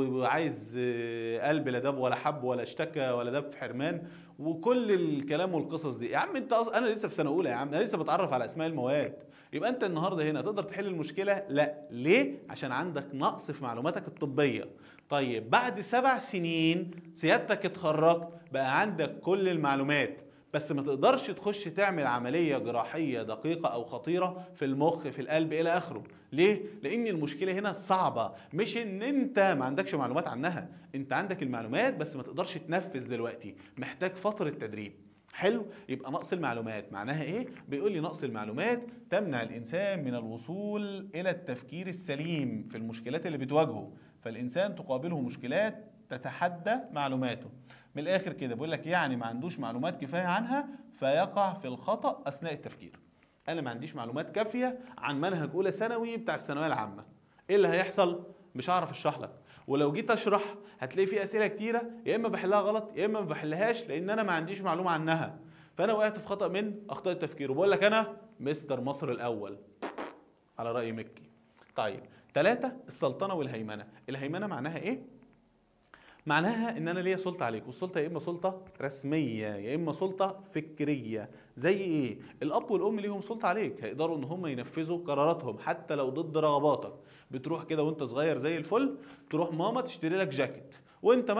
وعايز قلب لا داب ولا حب ولا اشتكى ولا داب في حرمان، وكل الكلام والقصص دي. يا عم انت انا لسه في سنة أولى، يا عم أنا لسه بتعرف على أسماء المواد. يبقى انت النهارده هنا تقدر تحل المشكلة؟ لا. ليه؟ عشان عندك نقص في معلوماتك الطبية. طيب بعد 7 سنين سيادتك اتخرجت، بقى عندك كل المعلومات، بس ما تقدرش تخش تعمل عملية جراحية دقيقة أو خطيرة في المخ في القلب إلى آخره. ليه؟ لأن المشكلة هنا صعبة، مش إن أنت ما عندكش معلومات عنها، أنت عندك المعلومات بس ما تقدرش تنفذ دلوقتي، محتاج فترة تدريب. حلو. يبقى نقص المعلومات معناها ايه؟ بيقول لي نقص المعلومات تمنع الانسان من الوصول الى التفكير السليم في المشكلات اللي بتواجهه، فالانسان تقابله مشكلات تتحدى معلوماته. من الاخر كده بيقول لك يعني ما عندوش معلومات كفايه عنها فيقع في الخطأ اثناء التفكير. انا ما عنديش معلومات كافيه عن منهج اولى ثانوي بتاع الثانويه العامه، ايه اللي هيحصل؟ مش هعرف اشرح لك، ولو جيت اشرح هتلاقي في اسئله كتيره يا اما بحلها غلط يا اما ما بحلهاش لان انا ما عنديش معلومه عنها. فانا وقعت في خطأ من اخطاء التفكير، وبقول لك انا مستر مصر الاول على رأي مكي. طيب 3 السلطنة والهيمنة. الهيمنة معناها ايه؟ معناها ان انا ليا سلطه عليك، والسلطه يا اما سلطه رسميه يا اما سلطه فكريه. زي ايه؟ الاب والام ليهم سلطه عليك، هيقدروا ان هم ينفذوا قراراتهم حتى لو ضد رغباتك. بتروح كده وانت صغير زي الفل، تروح ماما تشتري لك جاكيت، وانت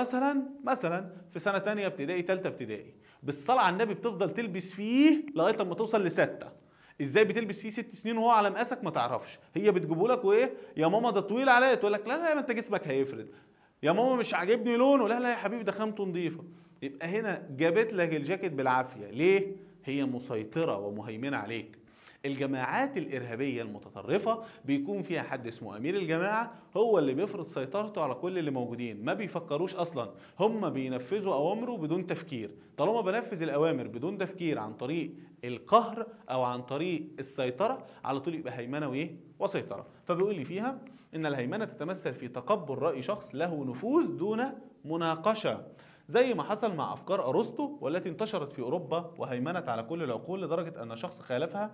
مثلا في سنه تانية ابتدائي ثالثه ابتدائي، بالصلاه على النبي بتفضل تلبس فيه لغايه اما توصل لسته. ازاي بتلبس فيه 6 سنين وهو على مقاسك ما تعرفش؟ هي بتجيبه لك وايه؟ يا ماما ده طويل عليا، تقول لك لا لا ما انت جسمك هيفرد. يا ماما مش عاجبني لونه، لا لا يا حبيبي ده خامته نظيفه. يبقى هنا جابت لك الجاكيت بالعافيه، ليه؟ هي مسيطره ومهيمنه عليك. الجماعات الارهابيه المتطرفه بيكون فيها حد اسمه امير الجماعه، هو اللي بيفرض سيطرته على كل اللي موجودين، ما بيفكروش اصلا، هم بينفذوا اوامره بدون تفكير. طالما بنفذ الاوامر بدون تفكير عن طريق القهر او عن طريق السيطره، على طول يبقى هيمنه وايه؟ وسيطره. فبيقول لي فيها إن الهيمنة تتمثل في تقبل رأي شخص له نفوذ دون مناقشة، زي ما حصل مع أفكار أرسطو والتي انتشرت في أوروبا وهيمنت على كل العقول لدرجة أن شخص خالفها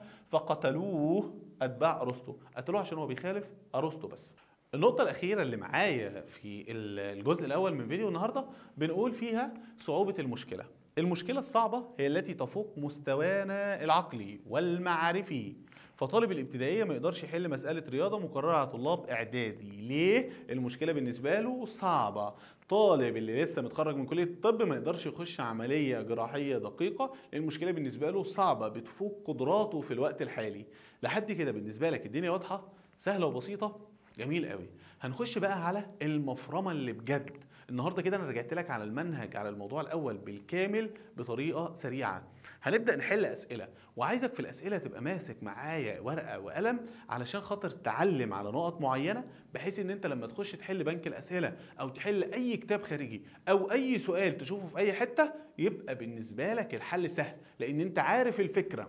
فقتلوه أتباع أرسطو. قتلوه عشان هو بيخالف أرسطو بس. النقطة الأخيرة اللي معايا في الجزء الأول من فيديو النهاردة بنقول فيها صعوبة المشكلة. المشكلة الصعبة هي التي تفوق مستوانا العقلي والمعرفي. فطالب الابتدائيه ما يقدرش يحل مساله رياضه مكرره على طلاب اعدادي، ليه؟ المشكله بالنسبه له صعبه. طالب اللي لسه متخرج من كليه الطب ما يقدرش يخش عمليه جراحيه دقيقه، المشكله بالنسبه له صعبه بتفوق قدراته في الوقت الحالي. لحد كده بالنسبه لك الدنيا واضحه سهله وبسيطه؟ جميل قوي. هنخش بقى على المفرمه اللي بجد. النهارده كده انا رجعت لك على المنهج، على الموضوع الاول بالكامل بطريقه سريعه. هنبدا نحل اسئله، وعايزك في الاسئله تبقى ماسك معايا ورقه وقلم علشان خاطر تعلم على نقط معينه، بحيث ان انت لما تخش تحل بنك الاسئله او تحل اي كتاب خارجي او اي سؤال تشوفه في اي حته، يبقى بالنسبه لك الحل سهل لان انت عارف الفكره.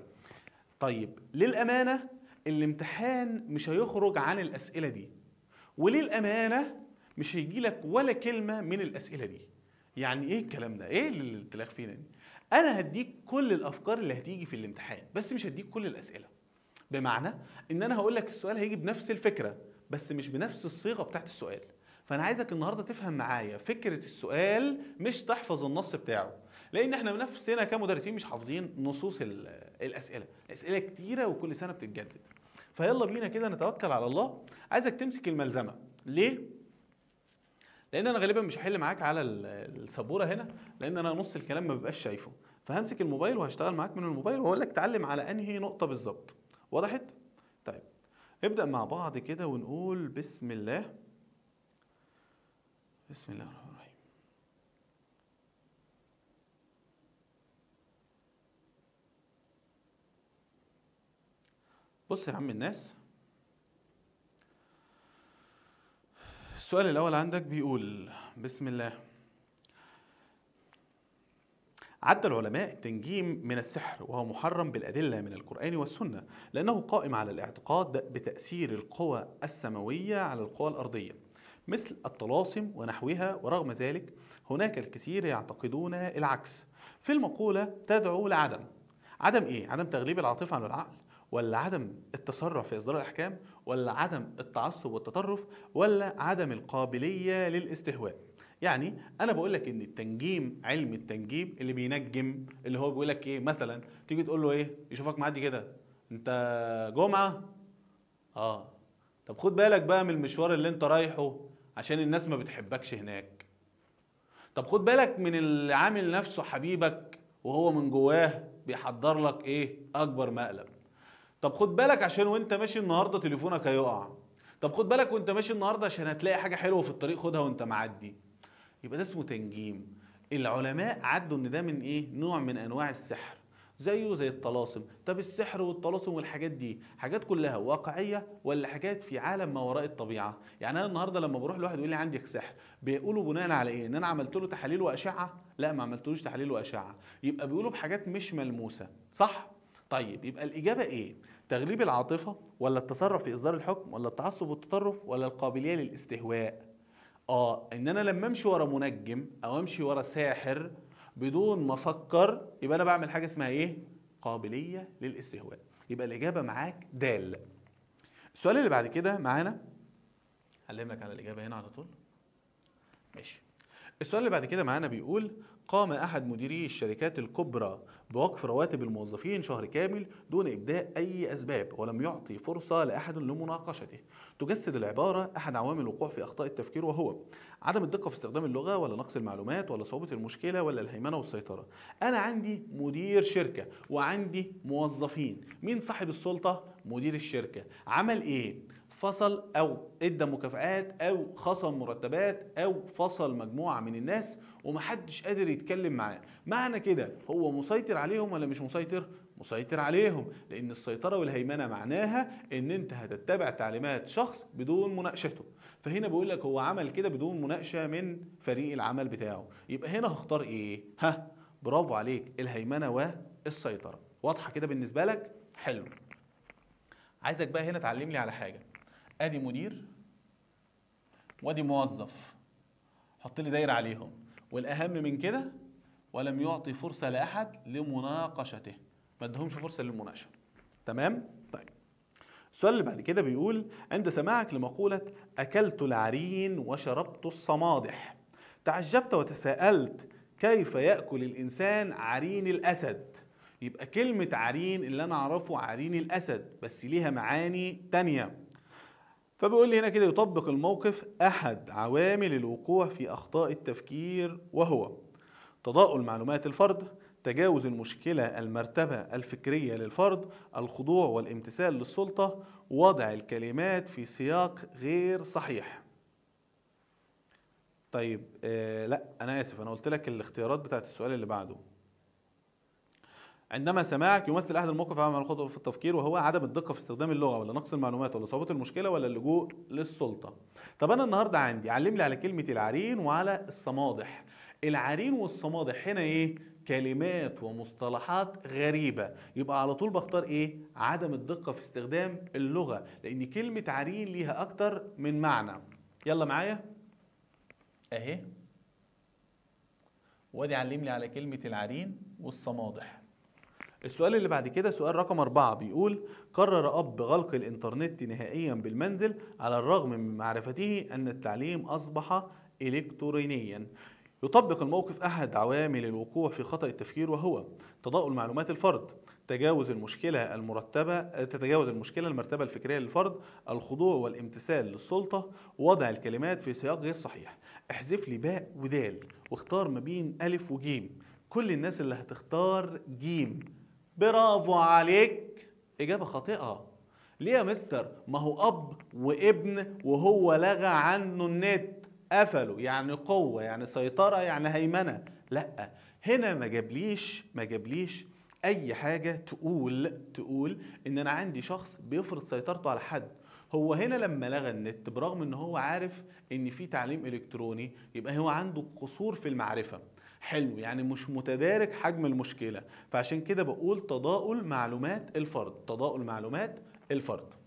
طيب للامانه الامتحان مش هيخرج عن الاسئله دي، وللامانه مش هيجي لك ولا كلمه من الاسئله دي. يعني ايه الكلام ده؟ ايه اللي الانطلاق فينا دي؟ انا هديك كل الافكار اللي هتيجي في الامتحان، بس مش هديك كل الاسئله. بمعنى ان انا هقول لك السؤال هيجي بنفس الفكره بس مش بنفس الصيغه بتاعت السؤال. فانا عايزك النهارده تفهم معايا فكره السؤال، مش تحفظ النص بتاعه، لان احنا بنفسنا كمدرسين مش حافظين نصوص الاسئله. الاسئله كتيره وكل سنه بتتجدد. فيلا بينا كده نتوكل على الله. عايزك تمسك الملزمه. ليه؟ لان انا غالبا مش هحل معاك على السبوره هنا، لان انا نص الكلام ما ببقاش شايفه. فهمسك الموبايل وهشتغل معاك من الموبايل وهقول لك تعلم على انهي نقطه بالظبط. وضحت؟ طيب نبدا مع بعض كده ونقول بسم الله. بسم الله الرحمن الرحيم. بص يا عم الناس، السؤال الأول عندك بيقول بسم الله: عد العلماء التنجيم من السحر وهو محرم بالأدلة من القرآن والسنة، لأنه قائم على الاعتقاد بتأثير القوى السماوية على القوى الأرضية مثل الطلاسم ونحوها، ورغم ذلك هناك الكثير يعتقدون العكس. في المقولة تدعو لعدم عدم إيه؟ عدم تغليب العاطفة على العقل، ولا عدم التسرع في إصدار الأحكام، ولا عدم التعصب والتطرف، ولا عدم القابلية للاستهواء. يعني أنا بقول لك إن التنجيم، علم التنجيم اللي بينجم، اللي هو بيقول لك إيه مثلا، تيجي تقول له إيه، يشوفك معدي كده، أنت جمعة؟ طب خد بالك بقى من المشوار اللي أنت رايحه عشان الناس ما بتحبكش هناك. طب خد بالك من اللي عامل نفسه حبيبك وهو من جواه بيحضر لك إيه؟ أكبر مقلب. طب خد بالك عشان وانت ماشي النهارده تليفونك هيقع. طب خد بالك وانت ماشي النهارده عشان هتلاقي حاجه حلوه في الطريق خدها وانت معدي. يبقى ده اسمه تنجيم. العلماء عدوا ان ده من ايه؟ نوع من انواع السحر، زيه زي الطلاسم. طب السحر والطلاسم والحاجات دي حاجات كلها واقعيه ولا حاجات في عالم ما وراء الطبيعه؟ يعني انا النهارده لما بروح لواحد يقول لي عندك سحر، بيقولوا بناء على ايه؟ ان انا عملت له تحاليل واشعه؟ لا، ما عملتلوش تحاليل واشعه. يبقى بيقولوا بحاجات مش ملموسه، صح؟ طيب يبقى الاجابه ايه؟ تغليب العاطفه، ولا التسرع في اصدار الحكم، ولا التعصب والتطرف، ولا القابليه للاستهواء؟ ان انا لما امشي ورا منجم او امشي ورا ساحر بدون ما افكر، يبقى انا بعمل حاجه اسمها ايه؟ قابليه للاستهواء. يبقى الاجابه معاك دال. السؤال اللي بعد كده معانا علمك على الاجابه هنا على طول. ماشي. السؤال اللي بعد كده معانا بيقول: قام أحد مديري الشركات الكبرى بوقف رواتب الموظفين شهر كامل دون إبداء أي أسباب ولم يعطي فرصة لأحد لمناقشته. تجسد العبارة أحد عوامل الوقوع في أخطاء التفكير، وهو عدم الدقة في استخدام اللغة، ولا نقص المعلومات، ولا صعوبة المشكلة، ولا الهيمنة والسيطرة. أنا عندي مدير شركة وعندي موظفين. مين صاحب السلطة؟ مدير الشركة. عمل إيه؟ فصل او ادى مكافآت او خصم مرتبات او فصل مجموعه من الناس ومحدش قادر يتكلم معاه. معنى كده هو مسيطر عليهم ولا مش مسيطر؟ مسيطر عليهم، لان السيطره والهيمنه معناها ان انت هتتبع تعليمات شخص بدون مناقشته. فهنا بيقول لك هو عمل كده بدون مناقشه من فريق العمل بتاعه. يبقى هنا هختار ايه؟ برافو عليك، الهيمنه والسيطره. واضحه كده بالنسبه لك؟ حلو. عايزك بقى هنا تعلم لي على حاجه. ادي مدير وادي موظف، حط لي دايره عليهم، والاهم من كده ولم يعطي فرصه لاحد لمناقشته، ما ادهمش فرصه للمناقشه. تمام؟ طيب السؤال اللي بعد كده بيقول: عند سماعك لمقوله اكلت العرين وشربت الصمادح تعجبت وتساءلت كيف ياكل الانسان عرين الاسد. يبقى كلمه عرين اللي انا اعرفه عرين الاسد، بس ليها معاني تانيه. فبيقول لي هنا كده: يطبق الموقف أحد عوامل الوقوع في أخطاء التفكير، وهو تضاؤل معلومات الفرد، تجاوز المشكلة المرتبة الفكرية للفرد، الخضوع والامتثال للسلطة، وضع الكلمات في سياق غير صحيح. طيب لا أنا آسف، أنا قلت لك الاختيارات بتاعت السؤال اللي بعده. عندما سماعك يمثل احد المواقف عن الخطأ في التفكير، وهو عدم الدقه في استخدام اللغه، ولا نقص المعلومات، ولا صعوبه المشكله، ولا اللجوء للسلطه. طب انا النهارده عندي علم لي على كلمه العرين وعلى الصمادح. العرين والصمادح هنا ايه؟ كلمات ومصطلحات غريبه. يبقى على طول بختار ايه؟ عدم الدقه في استخدام اللغه، لان كلمه عرين ليها اكتر من معنى. يلا معايا اهي، وادي علم لي على كلمه العرين والصمادح. السؤال اللي بعد كده سؤال رقم 4 بيقول: قرر أب غلق الإنترنت نهائيا بالمنزل على الرغم من معرفته أن التعليم أصبح إلكترونيا. يطبق الموقف أحد عوامل الوقوع في خطأ التفكير، وهو تضاؤل معلومات الفرد، تتجاوز المشكلة المرتبة الفكرية للفرد، الخضوع والامتثال للسلطة، وضع الكلمات في سياق غير صحيح. احذف لي باء ودال واختار ما بين ألف وجيم. كل الناس اللي هتختار جيم برافو عليك، إجابة خاطئة. ليه يا مستر؟ ما هو أب وابن وهو لغى عنه النت، قفله، يعني قوة، يعني سيطرة، يعني هيمنة. لا، هنا ما جابليش أي حاجة تقول إن أنا عندي شخص بيفرض سيطرته على حد. هو هنا لما لغى النت برغم إن هو عارف إن في تعليم إلكتروني، يبقى هو عنده قصور في المعرفة. حلو، يعني مش متدارك حجم المشكلة. فعشان كده بقول تضاؤل معلومات الفرد.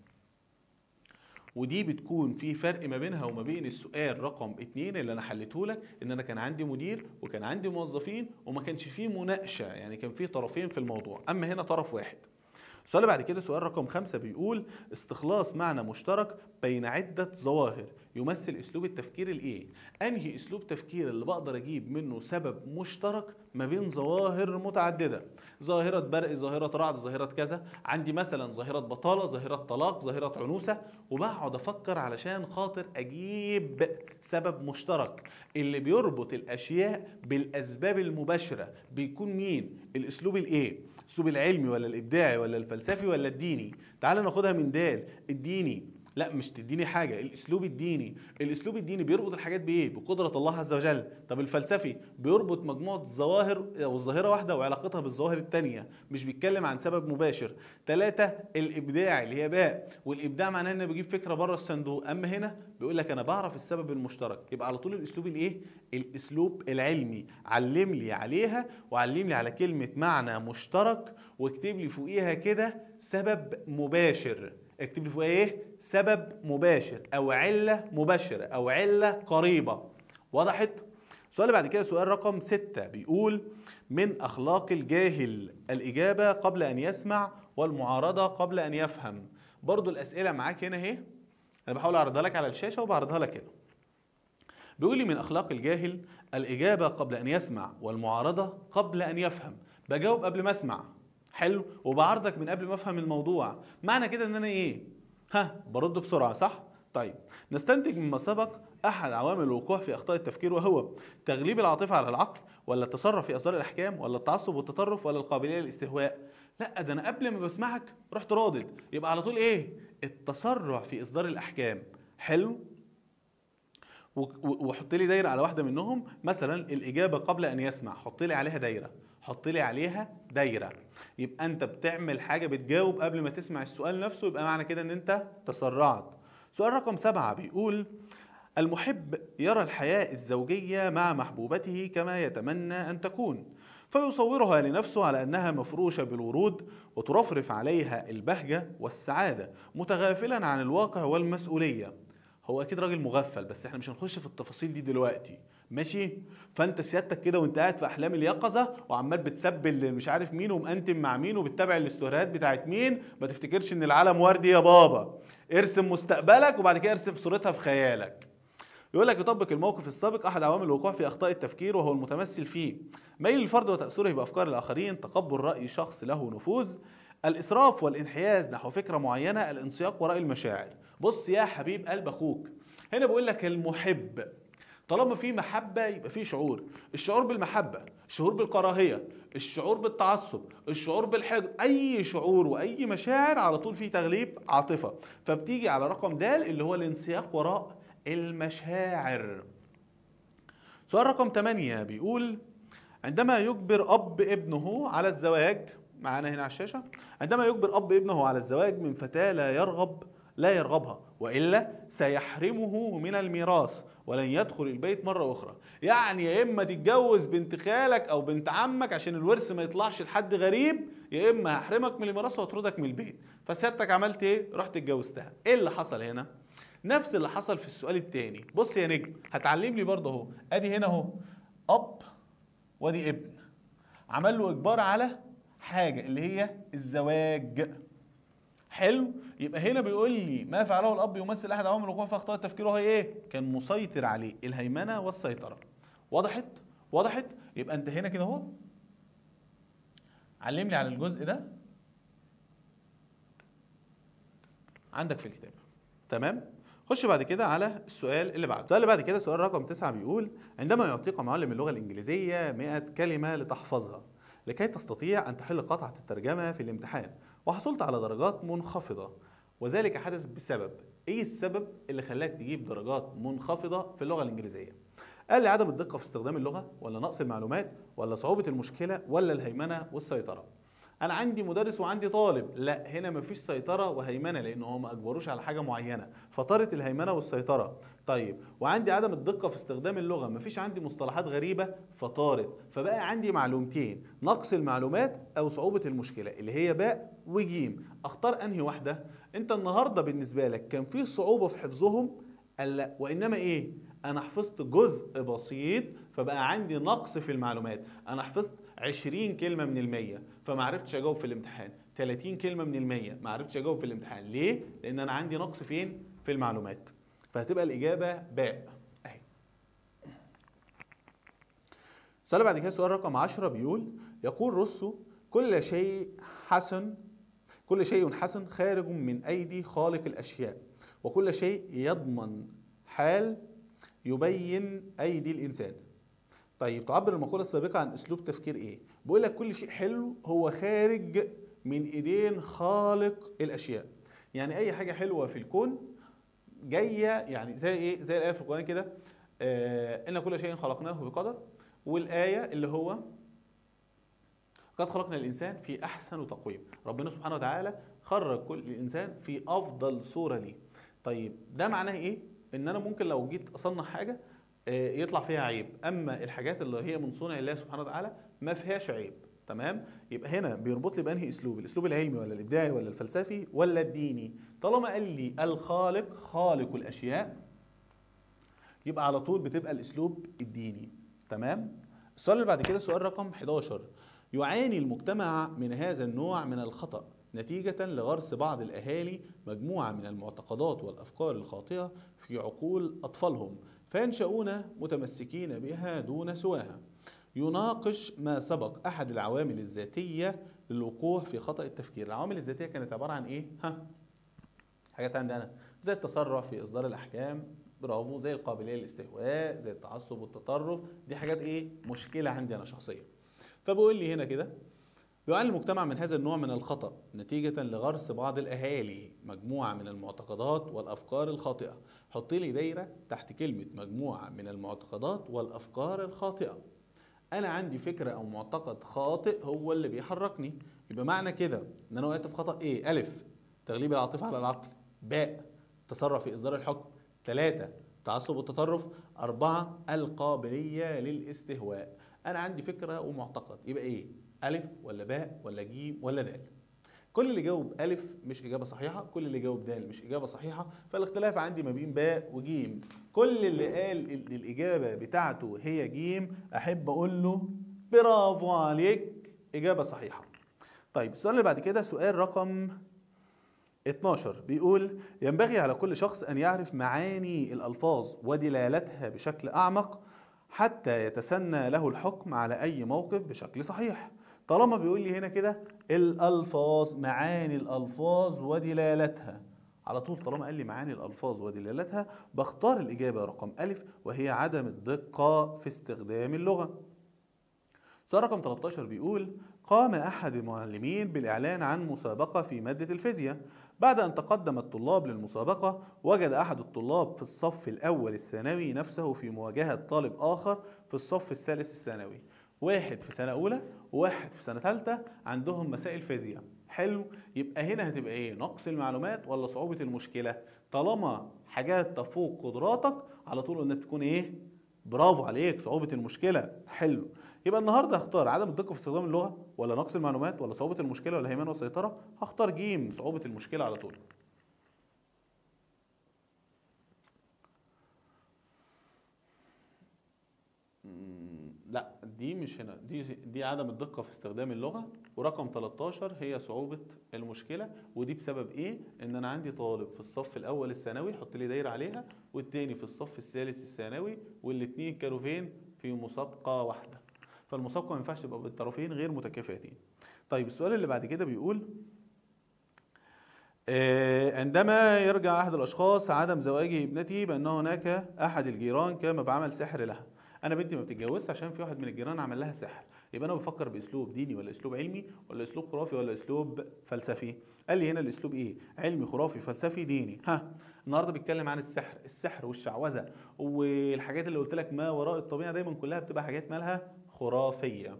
ودي بتكون في فرق ما بينها وما بين السؤال رقم 2 اللي انا حليته لك، ان انا كان عندي مدير وكان عندي موظفين وما كانش فيه مناقشة، يعني كان فيه طرفين في الموضوع، اما هنا طرف واحد. السؤال اللي بعد كده سؤال رقم 5 بيقول: استخلاص معنى مشترك بين عدة ظواهر يمثل اسلوب التفكير الايه؟ انهي اسلوب تفكير اللي بقدر اجيب منه سبب مشترك ما بين ظواهر متعددة؟ ظاهرة برق، ظاهرة رعد، ظاهرة كذا. عندي مثلا ظاهرة بطالة، ظاهرة طلاق، ظاهرة عنوسة، وبقعد افكر علشان خاطر اجيب سبب مشترك. اللي بيربط الاشياء بالاسباب المباشرة بيكون مين؟ الاسلوب الايه؟ الاسلوب العلمي ولا الابداعي ولا الفلسفي ولا الديني؟ تعال ناخدها من دال. الديني. لا مش تديني حاجه، الاسلوب الديني بيربط الحاجات بايه؟ بقدره الله عز وجل. طب الفلسفي بيربط مجموعه ظواهر او ظاهره واحده وعلاقتها بالظواهر الثانيه، مش بيتكلم عن سبب مباشر. 3 الابداعي اللي هي باء، والابداع معناه ان بجيب فكره بره الصندوق، اما هنا بيقول لك انا بعرف السبب المشترك. يبقى على طول الاسلوب الايه؟ الاسلوب العلمي. علم لي عليها وعلم لي على كلمه معنى مشترك واكتب لي فوقيها كده سبب مباشر. اكتب لي فوقيها ايه؟ سبب مباشر او عله مباشره او عله قريبه. وضحت؟ السؤال اللي بعد كده سؤال رقم 6 بيقول: من اخلاق الجاهل الاجابه قبل ان يسمع والمعارضه قبل ان يفهم. برضو الاسئله معاك هنا اهي، انا بحاول اعرضها لك على الشاشه وبعرضها لك هنا. بيقول لي من اخلاق الجاهل الاجابه قبل ان يسمع والمعارضه قبل ان يفهم. بجاوب قبل ما اسمع، حلو، وبعرضك من قبل ما افهم الموضوع. معنى كده ان انا ايه؟ برد بسرعه، صح؟ طيب نستنتج مما سبق احد عوامل الوقوع في اخطاء التفكير، وهو تغليب العاطفه على العقل، ولا التسرع في اصدار الاحكام، ولا التعصب والتطرف، ولا القابليه للاستهواء. لا، ده انا قبل ما بسمعك رحت رادد، يبقى على طول ايه؟ التسرع في اصدار الاحكام. حلو، وحط لي دايره على واحده منهم. مثلا الاجابه قبل ان يسمع، حط لي عليها دايره، حط لي عليها دايره. يبقى انت بتعمل حاجه، بتجاوب قبل ما تسمع السؤال نفسه، يبقى معنى كده ان انت تسرعت. سؤال رقم 7 بيقول: المحب يرى الحياه الزوجيه مع محبوبته كما يتمنى ان تكون، فيصورها لنفسه على انها مفروشه بالورود وترفرف عليها البهجه والسعاده، متغافلا عن الواقع والمسؤوليه. هو اكيد راجل مغفل، بس احنا مش هنخش في التفاصيل دي دلوقتي، ماشي؟ فانت سيادتك كده وانت قاعد في احلام اليقظه وعمال بتسبل مش عارف مين ومأنتم مع مين وبتتابع الاستوريات بتاعت مين، ما تفتكرش ان العالم وردي يا بابا. ارسم مستقبلك وبعد كده ارسم صورتها في خيالك. يقول لك: يطبق الموقف السابق احد عوامل الوقوع في اخطاء التفكير، وهو المتمثل في ميل الفرد وتاثره بافكار الاخرين، تقبل راي شخص له نفوذ، الاسراف والانحياز نحو فكره معينه، الانسياق وراء المشاعر. بص يا حبيب قلب اخوك، هنا بقول لك المحب، طالما في محبه يبقى في شعور. الشعور بالمحبه، الشعور بالكراهيه، الشعور بالتعصب، الشعور بالحقد، اي شعور واي مشاعر على طول فيه تغليب عاطفه، فبتيجي على رقم د اللي هو الانسياق وراء المشاعر. سؤال رقم 8 بيقول: عندما يجبر اب ابنه على الزواج، معانا هنا على الشاشه، عندما يجبر اب ابنه على الزواج من فتاه لا يرغبها، والا سيحرمه من الميراث ولن يدخل البيت مره اخرى. يعني يا اما تتجوز بنت خالك او بنت عمك عشان الورث ما يطلعش لحد غريب، يا اما هحرمك من الميراث واطردك من البيت. فسيادتك عملت ايه؟ رحت اتجوزتها. ايه اللي حصل هنا؟ نفس اللي حصل في السؤال الثاني. بص يا نجم، هتعلم لي برضه اهو، ادي هنا اهو اب وادي ابن، عمل له اجبار على حاجه اللي هي الزواج. حلو، يبقى هنا بيقول لي ما فعله الاب يمثل احد عوامل الوقوع في اخطاء التفكير، وهي ايه؟ كان مسيطر عليه، الهيمنه والسيطره. وضحت؟ يبقى انت هنا كده اهو علم لي على الجزء ده عندك في الكتاب. تمام؟ خش بعد كده على السؤال اللي بعده. السؤال اللي بعد كده سؤال رقم 9 بيقول: عندما يعطيك معلم اللغه الانجليزيه 100 كلمه لتحفظها لكي تستطيع ان تحل قطعه الترجمه في الامتحان، وحصلت على درجات منخفضه، وذلك حدث بسبب ايه؟ السبب اللي خلاك تجيب درجات منخفضه في اللغه الانجليزيه؟ قال لي: عدم الدقه في استخدام اللغه، ولا نقص المعلومات، ولا صعوبه المشكله، ولا الهيمنه والسيطره. انا عندي مدرس وعندي طالب، لا هنا مفيش سيطره وهيمنه لان هم ما اجبروش على حاجه معينه، فطارت الهيمنه والسيطره. طيب، وعندي عدم الدقه في استخدام اللغه، مفيش عندي مصطلحات غريبه فطارت، فبقى عندي معلومتين: نقص المعلومات او صعوبه المشكله، اللي هي باء وجيم. اختار انهي واحده؟ انت النهارده بالنسبه لك كان في صعوبه في حفظهم؟ لا، وانما ايه؟ انا حفظت جزء بسيط فبقى عندي نقص في المعلومات. انا حفظت 20 كلمه من ال100 فما عرفتش اجاوب في الامتحان، 30 كلمه من ال100 ما عرفتش اجاوب في الامتحان. ليه؟ لان انا عندي نقص فين؟ في المعلومات. فهتبقى الاجابه باء اهي. السؤال بعد كده سؤال رقم 10 بيقول: يقول روسو: كل شيء حسن خارج من ايدي خالق الاشياء، وكل شيء يضمن حال يبين ايدي الانسان. طيب، تعبر المقولة السابقة عن اسلوب تفكير ايه؟ بيقول لك كل شيء حلو هو خارج من ايدين خالق الاشياء. يعني اي حاجة حلوة في الكون جاية، يعني زي ايه؟ زي الآية في القرآن كده، ان كل شيء خلقناه بقدر، والآية اللي هو قد خلقنا الانسان في احسن تقويم. ربنا سبحانه وتعالى خرج كل انسان في افضل صورة ليه. طيب، ده معناه ايه؟ ان انا ممكن لو جيت اصنع حاجة يطلع فيها عيب، اما الحاجات اللي هي من صنع الله سبحانه وتعالى ما فيهاش عيب. تمام؟ يبقى هنا بيربط لي بانهي اسلوب؟ الاسلوب العلمي ولا الابداعي ولا الفلسفي ولا الديني؟ طالما قال لي الخالق خالق الاشياء يبقى على طول بتبقى الاسلوب الديني. تمام؟ السؤال اللي بعد كده سؤال رقم 11: يعاني المجتمع من هذا النوع من الخطأ نتيجة لغرس بعض الأهالي مجموعة من المعتقدات والأفكار الخاطئة في عقول أطفالهم، فينشؤون متمسكين بها دون سواها. يناقش ما سبق أحد العوامل الذاتية للوقوع في خطأ التفكير. العوامل الذاتية كانت عبارة عن إيه؟ حاجات عندنا زي التسرع في إصدار الأحكام، برافو، زي القابلية للاستهواء، زي التعصب والتطرف. دي حاجات إيه؟ مشكلة عندي أنا شخصيا. فبقول لي هنا كده، بيعاني المجتمع من هذا النوع من الخطأ نتيجة لغرس بعض الأهالي مجموعة من المعتقدات والأفكار الخاطئة. حط لي دايرة تحت كلمة مجموعة من المعتقدات والأفكار الخاطئة. أنا عندي فكرة أو معتقد خاطئ هو اللي بيحركني، يبقى معنى كده إن أنا وقعت في خطأ إيه؟ ألف، تغليب العاطفة على العقل. باء، تسرع في إصدار الحكم. 3، تعصب والتطرف. 4، القابلية للاستهواء. أنا عندي فكرة ومعتقد، يبقى إيه؟ ألف ولا باء ولا جيم ولا دال؟ كل اللي جاوب ألف مش إجابة صحيحة، كل اللي جاوب دال مش إجابة صحيحة، فالاختلاف عندي ما بين باء وجيم. كل اللي قال إن الإجابة بتاعته هي جيم أحب أقول له برافو عليك، إجابة صحيحة. طيب السؤال اللي بعد كده سؤال رقم 12 بيقول: ينبغي على كل شخص أن يعرف معاني الألفاظ ودلالتها بشكل أعمق حتى يتسنى له الحكم على أي موقف بشكل صحيح. طالما بيقول لي هنا كده الألفاظ، معاني الألفاظ ودلالتها، على طول طالما قال لي معاني الألفاظ ودلالتها بختار الإجابة رقم ألف، وهي عدم الدقة في استخدام اللغة. سؤال رقم 13 بيقول: قام أحد المعلمين بالإعلان عن مسابقة في مادة الفيزياء. بعد أن تقدم الطلاب للمسابقة وجد أحد الطلاب في الصف الأول الثانوي نفسه في مواجهة طالب آخر في الصف الثالث الثانوي. واحد في سنة أولى وواحد في سنة ثالثة عندهم مسائل فيزياء. حلو، يبقى هنا هتبقى إيه؟ نقص المعلومات ولا صعوبة المشكلة؟ طالما حاجات تفوق قدراتك على طول إنها تكون إيه؟ برافو عليك، صعوبة المشكلة. حلو، يبقى النهارده هختار عدم الدقة في استخدام اللغة ولا نقص المعلومات ولا صعوبة المشكلة ولا هيمنة والسيطرة؟ هختار جيم، صعوبة المشكلة على طول. لا دي مش هنا، دي عدم الدقة في استخدام اللغة، ورقم 13 هي صعوبة المشكلة. ودي بسبب ايه؟ ان انا عندي طالب في الصف الاول الثانوي، حط لي دايرة عليها، والتاني في الصف الثالث الثانوي، والاتنين كانوا فين؟ في مسابقة واحدة. فالمسابقة ما ينفعش تبقى بالطرفين غير متكافئتين. طيب السؤال اللي بعد كده بيقول: عندما يرجع أحد الأشخاص عدم زواجه ابنته بأن هناك أحد الجيران قام بعمل سحر لها. أنا بنتي ما بتتجوزش عشان في واحد من الجيران عمل لها سحر. يبقى أنا بفكر بأسلوب ديني ولا أسلوب علمي ولا أسلوب خرافي ولا أسلوب فلسفي؟ قال لي هنا الأسلوب إيه؟ علمي، خرافي، فلسفي، ديني. النهارده بيتكلم عن السحر والشعوذة والحاجات اللي قلت لك ما وراء الطبيعة، دايما كلها بتبقى حاجات مالها خرافية.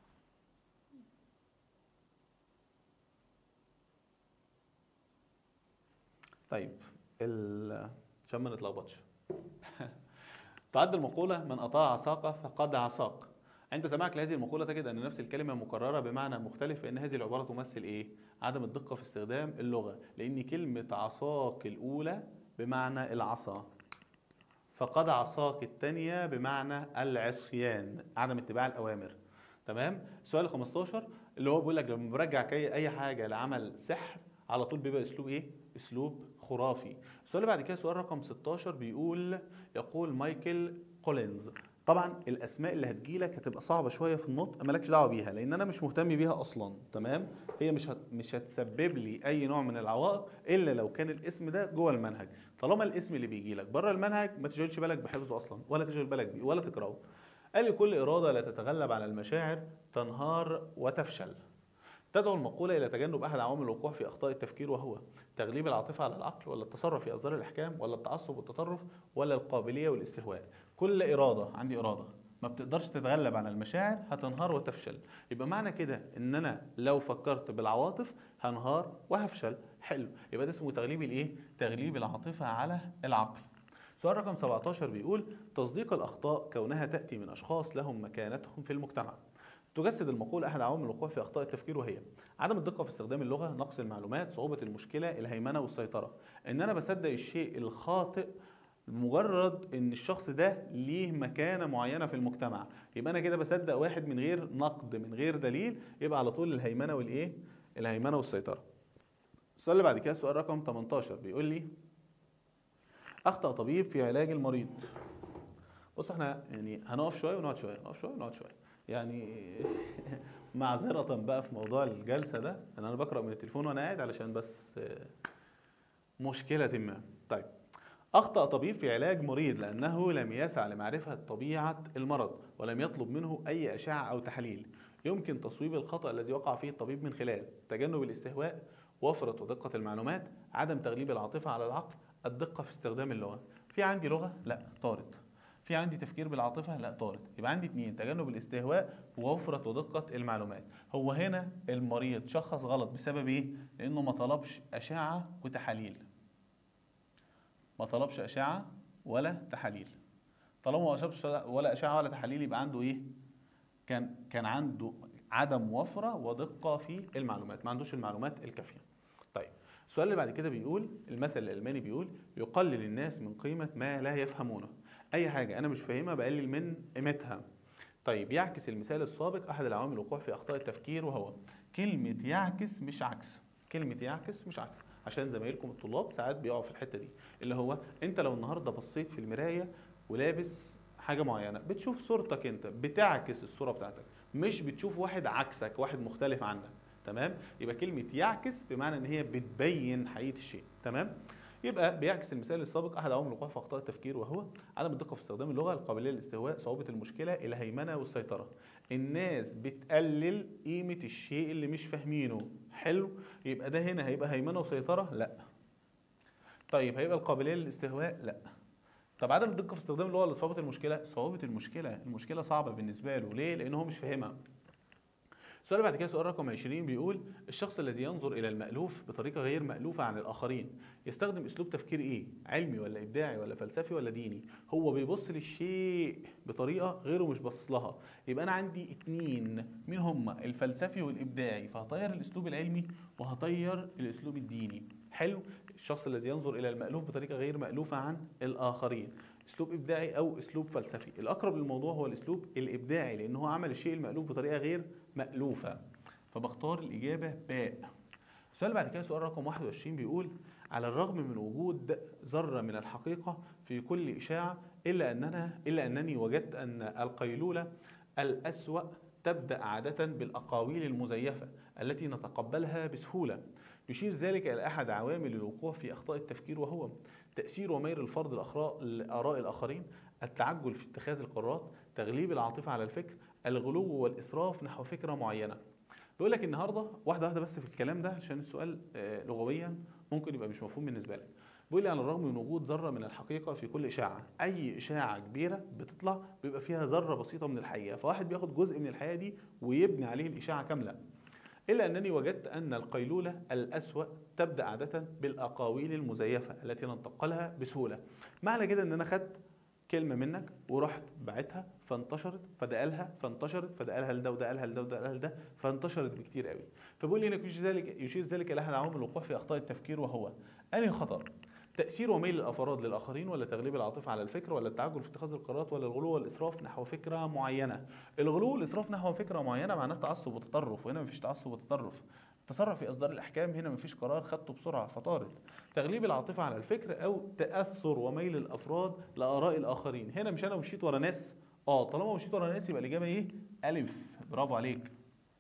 طيب عشان ما نتلخبطش تعد المقولة: من أطاع عصاك فقد عصاك. عند سماعك لهذه المقولة تجد أن نفس الكلمة مكررة بمعنى مختلف، فإن هذه العبارة تمثل إيه؟ عدم الدقة في استخدام اللغة، لأن كلمة عصاك الأولى بمعنى العصا، فقد عصاك الثانية بمعنى العصيان، عدم اتباع الأوامر. تمام؟ السؤال 15 اللي هو بيقول لك لما برجع أي حاجة لعمل سحر على طول بيبقى أسلوب إيه؟ أسلوب خرافي. السؤال اللي بعد كده سؤال رقم 16 يقول مايكل كولينز. طبعا الاسماء اللي هتجيلك هتبقى صعبه شويه في النطق، مالكش دعوه بيها لان انا مش مهتم بيها اصلا. تمام، هي مش هتسبب لي اي نوع من العوائق الا لو كان الاسم ده جوه المنهج. طالما الاسم اللي بيجي لك بره المنهج ما تشغلش بالك بحفظه اصلا، ولا تشغل بالك بيه ولا تقراه. قال لي كل اراده لا تتغلب على المشاعر تنهار وتفشل. تدعو المقولة إلى تجنب أحد عوامل الوقوع في أخطاء التفكير، وهو تغليب العاطفة على العقل ولا التسرع في إصدار الأحكام ولا التعصب والتطرف ولا القابلية والاستهواء. كل إرادة، عندي إرادة ما بتقدرش تتغلب على المشاعر هتنهار وتفشل. يبقى معنى كده إن أنا لو فكرت بالعواطف هنهار وهفشل. حلو، يبقى ده اسمه تغليب الإيه؟ تغليب العاطفة على العقل. سؤال رقم 17 بيقول: تصديق الأخطاء كونها تأتي من أشخاص لهم مكانتهم في المجتمع. تجسد المقولة أحد عوامل الوقوع في أخطاء التفكير، وهي عدم الدقة في استخدام اللغة، نقص المعلومات، صعوبة المشكلة، الهيمنة والسيطرة. إن أنا بصدق الشيء الخاطئ مجرد إن الشخص ده ليه مكانة معينة في المجتمع، يبقى أنا كده بصدق واحد من غير نقد، من غير دليل، يبقى على طول الهيمنة والإيه؟ الهيمنة والسيطرة. السؤال اللي بعد كده سؤال رقم 18 بيقول لي اخطأ طبيب في علاج المريض. بص احنا يعني هنقف شويه ونقعد شويه، نقف شويه ونقعد شويه يعني معذره بقى في موضوع الجلسه ده، انا بقرا من التليفون وانا قاعد علشان بس مشكله ما. طيب، أخطأ طبيب في علاج مريض لأنه لم يسعى لمعرفة طبيعة المرض ولم يطلب منه أي أشعة أو تحاليل. يمكن تصويب الخطأ الذي وقع فيه الطبيب من خلال تجنب الاستهواء، وفرة ودقة المعلومات، عدم تغليب العاطفة على العقل، الدقة في استخدام اللغة. في عندي لغة؟ لا، طارت. في عندي تفكير بالعاطفة؟ لا، طارت. يبقى عندي اتنين: تجنب الاستهواء ووفرة ودقة المعلومات. هو هنا المريض شخص غلط بسبب ايه؟ لأنه ما طلبش أشعة وتحاليل. ما طلبش أشعة ولا تحاليل. طالما ما طلبش ولا أشعة ولا تحاليل يبقى عنده إيه؟ كان عنده عدم وفرة ودقة في المعلومات، ما عندوش المعلومات الكافية. طيب، السؤال اللي بعد كده بيقول، المثل الألماني بيقول: يقلل الناس من قيمة ما لا يفهمونه. أي حاجة أنا مش فاهمها بقلل من قيمتها. طيب، يعكس المثال السابق أحد العوامل الوقوع في أخطاء التفكير، وهو كلمة يعكس مش عكس. كلمة يعكس مش عكس، عشان زمايلكم الطلاب ساعات بيقعوا في الحتة دي، اللي هو انت لو النهارده بصيت في المراية ولابس حاجة معينة بتشوف صورتك، انت بتعكس الصورة بتاعتك، مش بتشوف واحد عكسك، واحد مختلف عنك. تمام؟ يبقى كلمة يعكس بمعنى ان هي بتبين حقيقة الشيء. تمام؟ يبقى بيعكس المثال السابق احد عوامل الوقوع في اخطاء التفكير، وهو عدم الدقه في استخدام اللغه، القابليه للاستهواء، صعوبه المشكله، الهيمنه والسيطره. الناس بتقلل قيمه الشيء اللي مش فاهمينه. حلو، يبقى ده هنا هيبقى هيمنه وسيطره؟ لا. طيب، هيبقى القابليه للاستهواء؟ لا. طب عدم الدقه في استخدام اللغه لصعوبه المشكله؟ صعوبه المشكله صعبه بالنسبه له، ليه؟ لان هو مش فاهمها. السؤال اللي بعد كده سؤال رقم 20 بيقول: الشخص الذي ينظر إلى المألوف بطريقة غير مألوفة عن الآخرين يستخدم أسلوب تفكير إيه؟ علمي ولا إبداعي ولا فلسفي ولا ديني؟ هو بيبص للشيء بطريقة غيره مش باصص لها. يبقى أنا عندي اتنين، مين هما؟ الفلسفي والإبداعي، فهطير الأسلوب العلمي وهطير الأسلوب الديني. حلو؟ الشخص الذي ينظر إلى المألوف بطريقة غير مألوفة عن الآخرين، اسلوب ابداعي او اسلوب فلسفي. الاقرب للموضوع هو الاسلوب الابداعي، لان هو عمل الشيء المألوف بطريقه غير مألوفه، فبختار الاجابه باء. السؤال بعد كده سؤال رقم 21 بيقول: على الرغم من وجود ذره من الحقيقه في كل اشاعه، الا انني وجدت ان القيلوله الأسوأ تبدأ عادة بالأقاويل المزيفة التي نتقبلها بسهولة. يشير ذلك إلى أحد عوامل الوقوع في أخطاء التفكير، وهو تأثير وميل الفرد لآراء الآخرين، التعجل في اتخاذ القرارات، تغليب العاطفة على الفكر، الغلو والإسراف نحو فكرة معينة. بيقول لك النهارده واحدة واحدة بس في الكلام ده، عشان السؤال لغويا ممكن يبقى مش مفهوم بالنسبة لك. بيقول لي: على الرغم من وجود ذرة من الحقيقة في كل إشاعة. أي إشاعة كبيرة بتطلع بيبقى فيها ذرة بسيطة من الحقيقة، فواحد بياخد جزء من الحقيقة دي ويبني عليه الإشاعة كاملة. إلا أنني وجدت أن القيلولة الأسوأ تبدأ عادة بالأقاويل المزيفة التي ننتقلها بسهولة. معنى كده أن أنا خدت كلمة منك ورحت بعتها فانتشرت، فده قالها فانتشرت، فده قالها لده وده قالها لده وده قالها لده، فانتشرت بكتير قوي. فبقول لي انك يشير ذلك الى احد عوامل الوقوع في اخطاء التفكير، وهو انهي خطأ؟ تأثير وميل الأفراد للآخرين، ولا تغليب العاطفة على الفكر، ولا التعجل في اتخاذ القرارات، ولا الغلو والإسراف نحو فكرة معينة؟ الغلو والإسراف نحو فكرة معينة معناه تعصب وتطرف، وهنا مفيش تعصب وتطرف. تسرع في إصدار الأحكام، هنا مفيش قرار خدته بسرعة فطارت. تغليب العاطفة على الفكر أو تأثر وميل الأفراد لآراء الآخرين، هنا مش أنا مشيت ورا ناس. طالما مشيت ورا ناس يبقى الإجابة إيه؟ ألف. برافو عليك.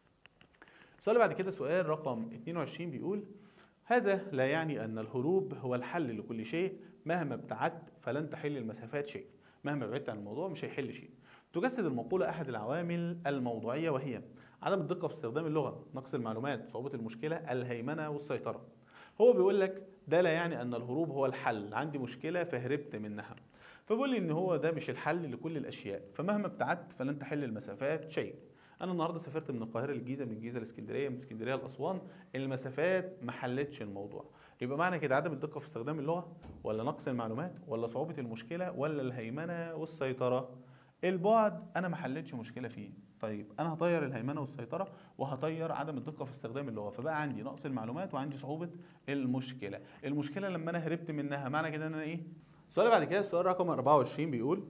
السؤال اللي بعد كده سؤال رقم 22 بيقول: هذا لا يعني أن الهروب هو الحل لكل شيء، مهما ابتعدت فلن تحل المسافات شيء. مهما بعدت عن الموضوع مش هيحل شيء. تجسد المقولة أحد العوامل الموضوعية، وهي عدم الدقة في استخدام اللغة، نقص المعلومات، صعوبة المشكلة، الهيمنة والسيطرة. هو بيقول لك ده لا يعني أن الهروب هو الحل، عندي مشكلة فهربت منها. فبيقول لي إن هو ده مش الحل لكل الأشياء، فمهما ابتعدت فلن تحل المسافات شيء. انا النهارده سافرت من القاهره للجيزه، من الجيزه لاسكندريه، من اسكندريه لاسوان، المسافات ما حلتش الموضوع. يبقى معنى كده عدم الدقه في استخدام اللغه، ولا نقص المعلومات، ولا صعوبه المشكله، ولا الهيمنه والسيطره؟ البعد انا ما حلتش مشكله فيه. طيب انا هطير الهيمنه والسيطره وهطير عدم الدقه في استخدام اللغه، فبقى عندي نقص المعلومات وعندي صعوبه المشكله. المشكله لما انا هربت منها معنى كده ان انا ايه؟ السؤال اللي بعد كده السؤال رقم 24 بيقول: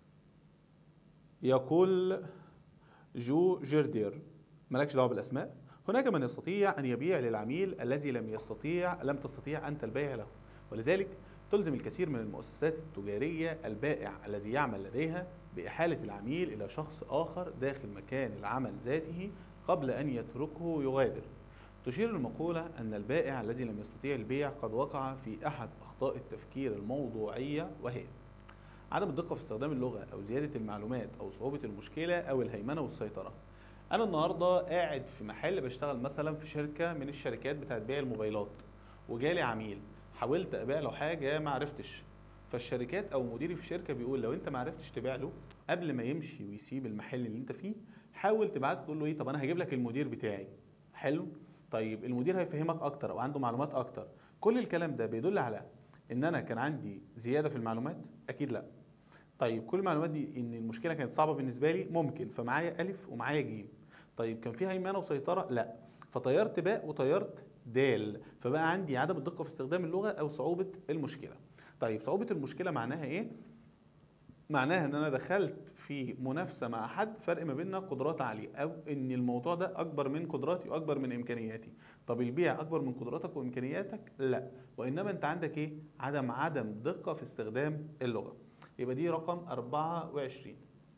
يقول جو جيردير، مالكش دعوه بالاسماء، هناك من يستطيع أن يبيع للعميل الذي لم تستطيع أنت البيع له، ولذلك تلزم الكثير من المؤسسات التجارية البائع الذي يعمل لديها بإحالة العميل إلى شخص آخر داخل مكان العمل ذاته قبل أن يتركه يغادر. تشير المقولة أن البائع الذي لم يستطيع البيع قد وقع في أحد أخطاء التفكير الموضوعية، وهي عدم الدقة في استخدام اللغة أو زيادة المعلومات أو صعوبة المشكلة أو الهيمنة والسيطرة. أنا النهاردة قاعد في محل بشتغل مثلا في شركة من الشركات بتاعت بيع الموبايلات، وجالي عميل حاولت أبيع له حاجة ما عرفتش، فالشركات أو مديري في الشركة بيقول لو أنت ما عرفتش تبيع له قبل ما يمشي ويسيب المحل اللي أنت فيه، حاول تبعت تقول له إيه، طب أنا هجيب لك المدير بتاعي. حلو؟ طيب المدير هيفهمك أكتر أو عنده معلومات أكتر. كل الكلام ده بيدل على إن أنا كان عندي زيادة في المعلومات؟ أكيد لأ. طيب كل المعلومات دي ان المشكله كانت صعبه بالنسبه لي؟ ممكن، فمعايا الف ومعايا جيم. طيب كان فيها هيمنه وسيطره؟ لا، فطيرت باء وطيرت دال، فبقى عندي عدم الدقه في استخدام اللغه او صعوبه المشكله. طيب صعوبه المشكله معناها ايه؟ معناها ان انا دخلت في منافسه مع حد فرق ما بيننا قدرات عاليه، او ان الموضوع ده اكبر من قدراتي واكبر من امكانياتي. طب البيع اكبر من قدراتك وامكانياتك؟ لا، وانما انت عندك ايه؟ عدم دقه في استخدام اللغه. يبقى دي رقم 24،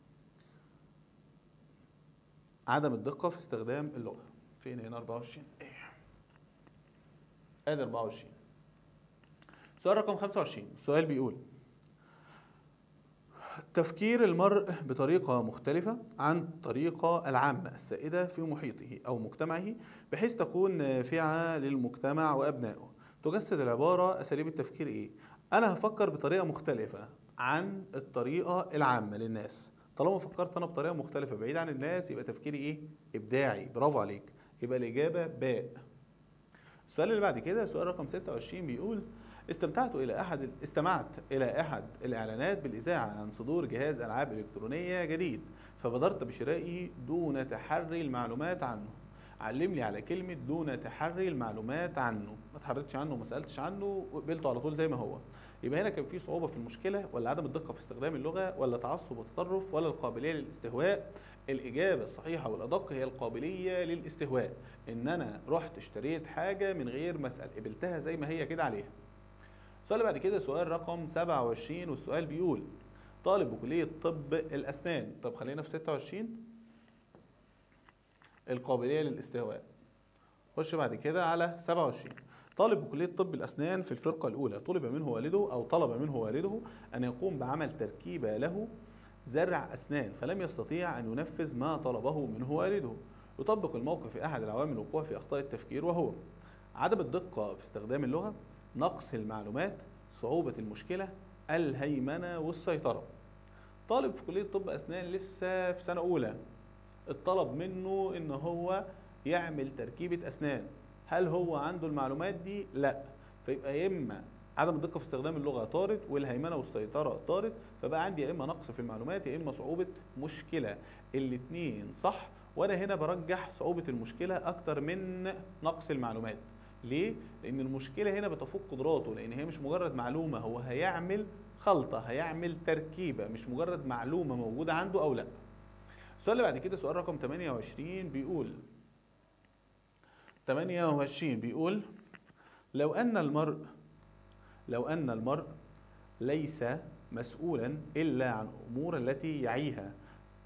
عدم الدقة في استخدام اللغة. فين هنا 24؟ ايه ادي 24. سؤال رقم 25، السؤال بيقول تفكير المرء بطريقة مختلفة عن الطريقة العامة السائدة في محيطه أو مجتمعه بحيث تكون نافعة للمجتمع وأبنائه. تجسد العبارة أساليب التفكير إيه؟ أنا هفكر بطريقة مختلفة عن الطريقة العامة للناس. طالما فكرت أنا بطريقة مختلفة بعيد عن الناس يبقى تفكيري إيه؟ إبداعي. برافو عليك، يبقى الإجابة باء. السؤال اللي بعد كده سؤال رقم 26 بيقول استمعت إلى أحد الإعلانات بالإذاعة عن صدور جهاز ألعاب إلكترونية جديد، فبادرت بشرائه دون تحري المعلومات عنه. علمني على كلمة دون تحري المعلومات عنه. ما تحريتش عنه وما سألتش عنه وقبلته على طول زي ما هو. يبقى هنا كان في صعوبة في المشكلة، ولا عدم الدقة في استخدام اللغة، ولا تعصب وتطرف، ولا القابلية للاستهواء؟ الإجابة الصحيحة والأدق هي القابلية للاستهواء. إن أنا رحت اشتريت حاجة من غير ما أسأل، قبلتها زي ما هي كده عليها. السؤال اللي بعد كده سؤال رقم 27، والسؤال بيقول طالب بكلية طب الأسنان. طب خلينا في 26، القابلية للاستهواء. خش بعد كده على 27. طالب بكلية طب الأسنان في الفرقة الأولى طلب منه والده أن يقوم بعمل تركيبة له زرع أسنان، فلم يستطيع أن ينفذ ما طلبه منه والده. يطبق الموقف أحد العوامل الوقوع في أخطاء التفكير، وهو عدم الدقة في استخدام اللغة، نقص المعلومات، صعوبة المشكلة، الهيمنة والسيطرة. طالب في كلية طب أسنان لسه في سنة أولى، الطلب منه إن هو يعمل تركيبة أسنان. هل هو عنده المعلومات دي؟ لا، فيبقى يا إما عدم الدقة في استخدام اللغة طارد، والهيمنة والسيطرة طارد، فبقى عندي يا إما نقص في المعلومات يا إما صعوبة مشكلة. الاتنين صح، وأنا هنا برجح صعوبة المشكلة أكتر من نقص المعلومات. ليه؟ لأن المشكلة هنا بتفوق قدراته، لأن هي مش مجرد معلومة، هو هيعمل خلطة، هيعمل تركيبة، مش مجرد معلومة موجودة عنده أو لأ. السؤال اللي بعد كده سؤال رقم 28 بيقول لو أن المرء ليس مسؤولا إلا عن الأمور التي يعيها،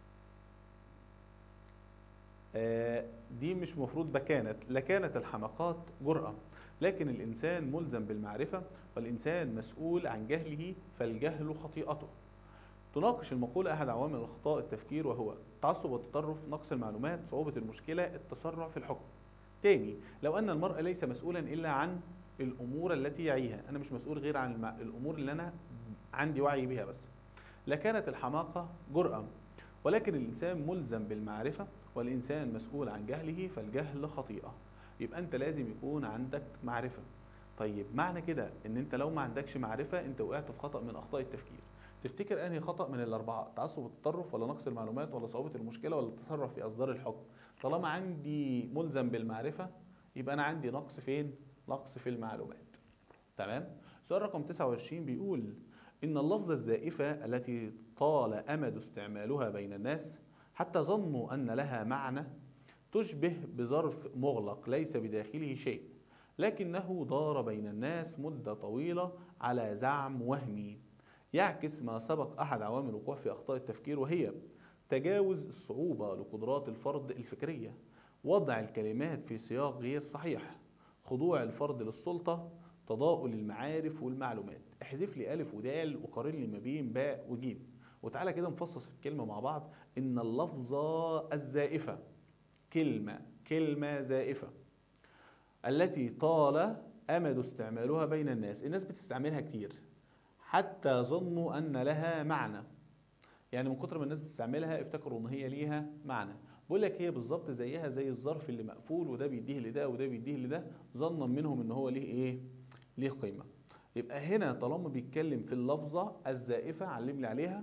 دي مش مفروض لكانت الحماقات جرأة، لكن الإنسان ملزم بالمعرفة، والإنسان مسؤول عن جهله فالجهل خطيئته. تناقش المقولة أحد عوامل الأخطاء التفكير، وهو التعصب والتطرف، نقص المعلومات، صعوبة المشكلة، التسرع في الحكم. تاني، لو أن المرء ليس مسؤولا إلا عن الأمور التي يعيها، أنا مش مسؤول غير عن الأمور اللي أنا عندي وعي بها بس، لكانت الحماقة جرأة، ولكن الإنسان ملزم بالمعرفة، والإنسان مسؤول عن جهله فالجهل خطيئة. يبقى أنت لازم يكون عندك معرفة. طيب معنى كده إن أنت لو ما عندكش معرفة أنت وقعت في خطأ من أخطاء التفكير. تفتكر أنهي خطأ من الأربعة؟ تعصب والتطرف، ولا نقص المعلومات، ولا صعوبة المشكلة، ولا التسرع في إصدار الحكم؟ طالما عندي ملزم بالمعرفة يبقى أنا عندي نقص فين؟ نقص في المعلومات. تمام؟ سؤال رقم 29 بيقول إن اللفظة الزائفة التي طال أمد استعمالها بين الناس حتى ظنوا أن لها معنى تشبه بظرف مغلق ليس بداخله شيء، لكنه دار بين الناس مدة طويلة على زعم وهمي يعكس ما سبق أحد عوامل الوقوع في أخطاء التفكير، وهي تجاوز الصعوبة لقدرات الفرد الفكرية، وضع الكلمات في سياق غير صحيح، خضوع الفرد للسلطة، تضاؤل المعارف والمعلومات. احذف لي ألف ودال وقارن لي ما بين باء وجيم، وتعالى كده نفصص الكلمة مع بعض. إن اللفظة الزائفة، كلمة زائفة التي طال أمد استعمالها بين الناس بتستعملها كتير حتى ظنوا أن لها معنى. يعني من كتر ما الناس بتستعملها افتكروا ان هي ليها معنى. بقول لك هي بالظبط زيها زي الظرف اللي مقفول، وده بيديه لده وده بيديه لده، ظنا منهم ان هو ليه ايه؟ ليه قيمه. يبقى هنا طالما بيتكلم في اللفظه الزائفه علم لي عليها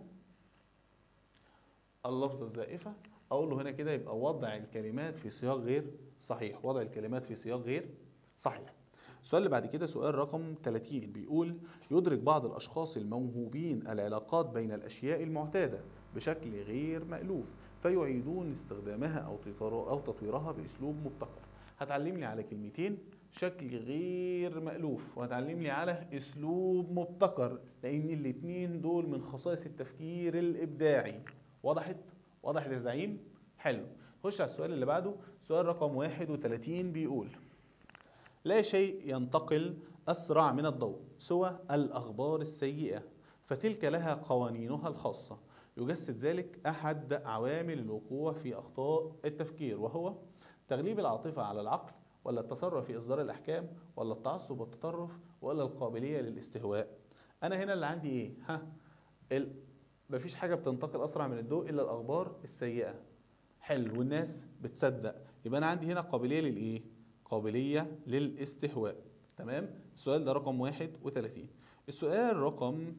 اللفظه الزائفه، اقول له هنا كده يبقى وضع الكلمات في سياق غير صحيح، وضع الكلمات في سياق غير صحيح. السؤال اللي بعد كده سؤال رقم 30 بيقول: يدرك بعض الأشخاص الموهوبين العلاقات بين الأشياء المعتادة بشكل غير مألوف، فيعيدون استخدامها أو تطويرها بأسلوب مبتكر. هتعلم لي على كلمتين: شكل غير مألوف، وهتعلم لي على أسلوب مبتكر، لأن الاتنين دول من خصائص التفكير الإبداعي. وضحت؟ وضحت يا زعيم؟ حلو. خش على السؤال اللي بعده، سؤال رقم 31 بيقول: لا شيء ينتقل أسرع من الضوء سوى الأخبار السيئة، فتلك لها قوانينها الخاصة. يجسد ذلك أحد عوامل الوقوع في أخطاء التفكير، وهو تغليب العاطفة على العقل، ولا التسرع في إصدار الأحكام، ولا التعصب والتطرف، ولا القابلية للاستهواء. أنا هنا اللي عندي إيه؟ مفيش حاجة بتنتقل أسرع من الضوء إلا الأخبار السيئة. حلو، والناس بتصدق، يبقى أنا عندي هنا قابلية للإيه؟ قابلية للاستهواء. تمام؟ السؤال ده رقم 31. السؤال رقم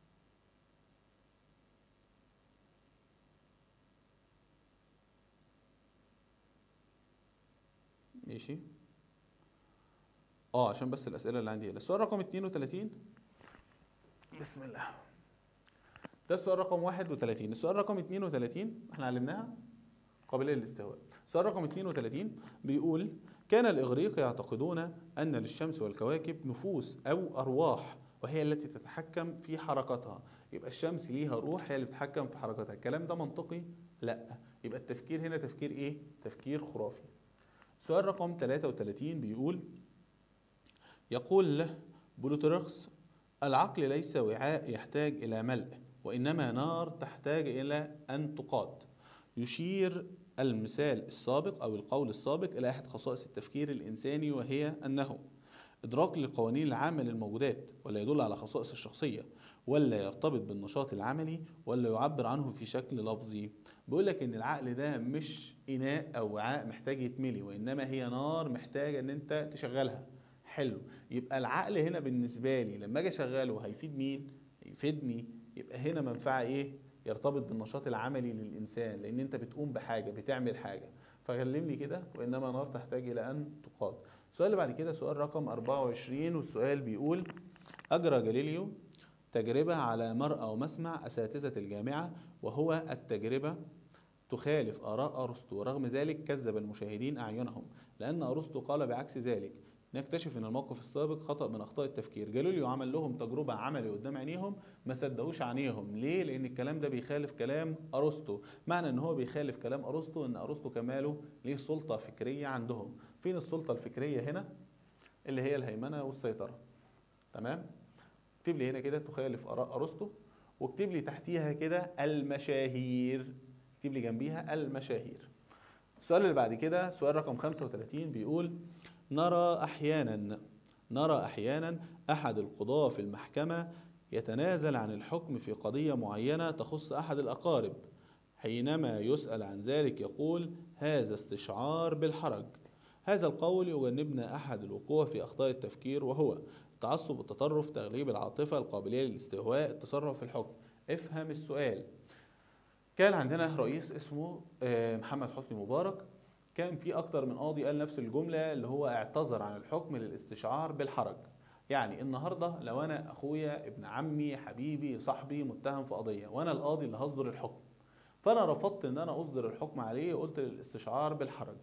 ماشي عشان بس الأسئلة اللي عندي هنا. السؤال رقم 32 بسم الله، ده السؤال رقم 31. السؤال رقم 32 احنا علمناها قابلية للاستهواء. السؤال رقم 32 بيقول: كان الإغريق يعتقدون أن للشمس والكواكب نفوس أو أرواح، وهي التي تتحكم في حركتها. يبقى الشمس ليها روح هي اللي بتتحكم في حركتها. الكلام ده منطقي؟ لا. يبقى التفكير هنا تفكير إيه؟ تفكير خرافي. السؤال رقم 33 بيقول: يقول بلوترخس: العقل ليس وعاء يحتاج إلى ملء، وإنما نار تحتاج إلى أن تقاد. يشير المثال السابق أو القول السابق إلى أحد خصائص التفكير الإنساني، وهي أنه إدراك للقوانين العامة للموجودات، ولا يدل على خصائص الشخصية، ولا يرتبط بالنشاط العملي، ولا يعبر عنه في شكل لفظي. بيقول لك إن العقل ده مش إناء أو وعاء محتاج يتملي، وإنما هي نار محتاجة إن أنت تشغلها. حلو، يبقى العقل هنا بالنسبة لي لما أجي أشغله هيفيد مين؟ هيفيدني. يبقى هنا منفعة إيه؟ يرتبط بالنشاط العملي للإنسان، لأن أنت بتقوم بحاجة، بتعمل حاجة. فكلمني كده: وإنما نار تحتاج إلى أن تقاد. السؤال اللي بعد كده سؤال رقم 24، والسؤال بيقول: أجرى جاليليو تجربة على مرأى ومسمع أساتذة الجامعة، وهو التجربة تخالف آراء أرسطو، ورغم ذلك كذب المشاهدين أعينهم، لأن أرسطو قال بعكس ذلك. نكتشف ان الموقف السابق خطأ من اخطاء التفكير. جاليليو عمل لهم تجربة عملي قدام عينيهم، ما صدقوش عينيهم. ليه؟ لان الكلام ده بيخالف كلام ارسطو. معنى ان هو بيخالف كلام ارسطو ان ارسطو كماله ليه سلطة فكرية عندهم. فين السلطة الفكرية هنا؟ اللي هي الهيمنة والسيطرة. تمام؟ اكتب لي هنا كده تخالف اراء ارسطو، واكتب لي تحتيها كده المشاهير، اكتب لي جنبيها المشاهير. السؤال اللي بعد كده سؤال رقم 35 بيقول: نرى أحيانا أحد القضاة في المحكمة يتنازل عن الحكم في قضية معينة تخص أحد الأقارب، حينما يسأل عن ذلك يقول: هذا استشعار بالحرج. هذا القول يجنبنا أحد الوقوع في أخطاء التفكير، وهو التعصب، التطرف، تغليب العاطفة، القابلية للاستهواء، التسرع في الحكم. افهم السؤال. كان عندنا رئيس اسمه محمد حسني مبارك، كان في أكتر من قاضي قال نفس الجملة، اللي هو اعتذر عن الحكم للاستشعار بالحرج. يعني النهاردة لو أنا أخويا، ابن عمي، حبيبي، صاحبي متهم في قضية، وأنا القاضي اللي هصدر الحكم، فأنا رفضت إن أنا أصدر الحكم عليه، قلت للاستشعار بالحرج.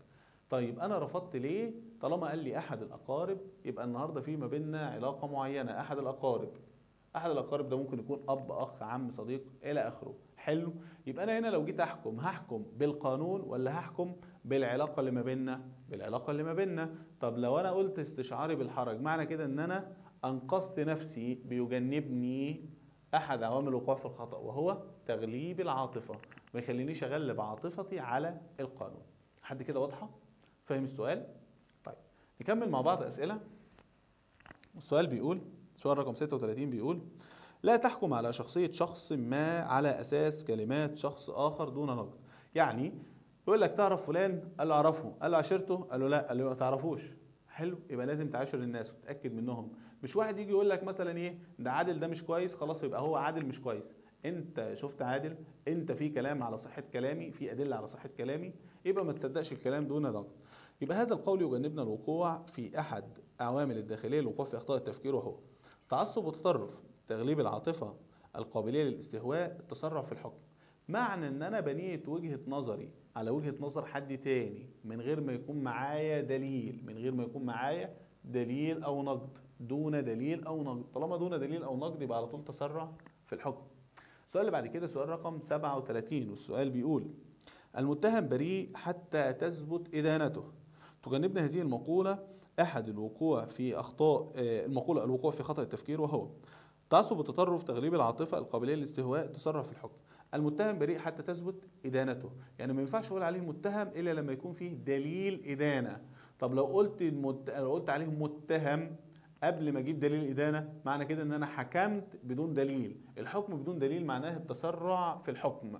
طيب انا رفضت ليه؟ طالما قال لي احد الاقارب يبقى النهارده في ما بيننا علاقه معينه. احد الاقارب، احد الاقارب ده ممكن يكون اب، اخ، عم، صديق الى اخره. حلو. يبقى انا هنا لو جيت احكم، هحكم بالقانون ولا هحكم بالعلاقه اللي ما بيننا؟ بالعلاقه اللي ما بيننا. طب لو انا قلت استشعاري بالحرج، معنى كده ان انا انقذت نفسي، بيجنبني احد عوامل الوقوع في الخطا، وهو تغليب العاطفه. ما يخلينيش اغلب عاطفتي على القانون. حد كده واضحه؟ فاهم السؤال؟ طيب نكمل مع بعض اسئله. السؤال بيقول، سؤال رقم 36 بيقول: لا تحكم على شخصية شخص ما على أساس كلمات شخص آخر دون نقد. يعني يقول لك تعرف فلان؟ قال له أعرفه. قال له عشرته؟ قال له لا. قال له ما تعرفوش. حلو. يبقى لازم تعاشر الناس وتتأكد منهم. مش واحد يجي يقول لك مثلا ايه ده عادل، ده مش كويس، خلاص يبقى هو عادل مش كويس. انت شفت عادل، انت في كلام على صحة كلامي، في أدلة على صحة كلامي، يبقى ما تصدقش الكلام دون نقد. يبقى هذا القول يجنبنا الوقوع في أحد عوامل الداخلية للوقوع في أخطاء التفكير، وهو تعصب وتطرف، تغليب العاطفة، القابلية للاستهواء، التسرع في الحكم. معنى ان انا بنيت وجهة نظري على وجهة نظر حد تاني من غير ما يكون معايا دليل، من غير ما يكون معايا دليل او نقد، دون دليل او نقد. طالما دون دليل او نقد يبقى على طول تسرع في الحكم. السؤال اللي بعد كده سؤال رقم 37، والسؤال بيقول: المتهم بريء حتى تثبت إدانته. تجنبنا هذه المقولة أحد الوقوع في أخطاء المقولة الوقوع في خطأ التفكير، وهو تعصب التطرف، تغليب العاطفة، القابلية للاستهواء، التسرع في الحكم. المتهم بريء حتى تثبت إدانته، يعني ما ينفعش أقول عليه متهم إلا لما يكون فيه دليل إدانة. طب لو لو قلت عليه متهم قبل ما اجيب دليل إدانة، معنى كده ان انا حكمت بدون دليل. الحكم بدون دليل معناه التسرع في الحكم.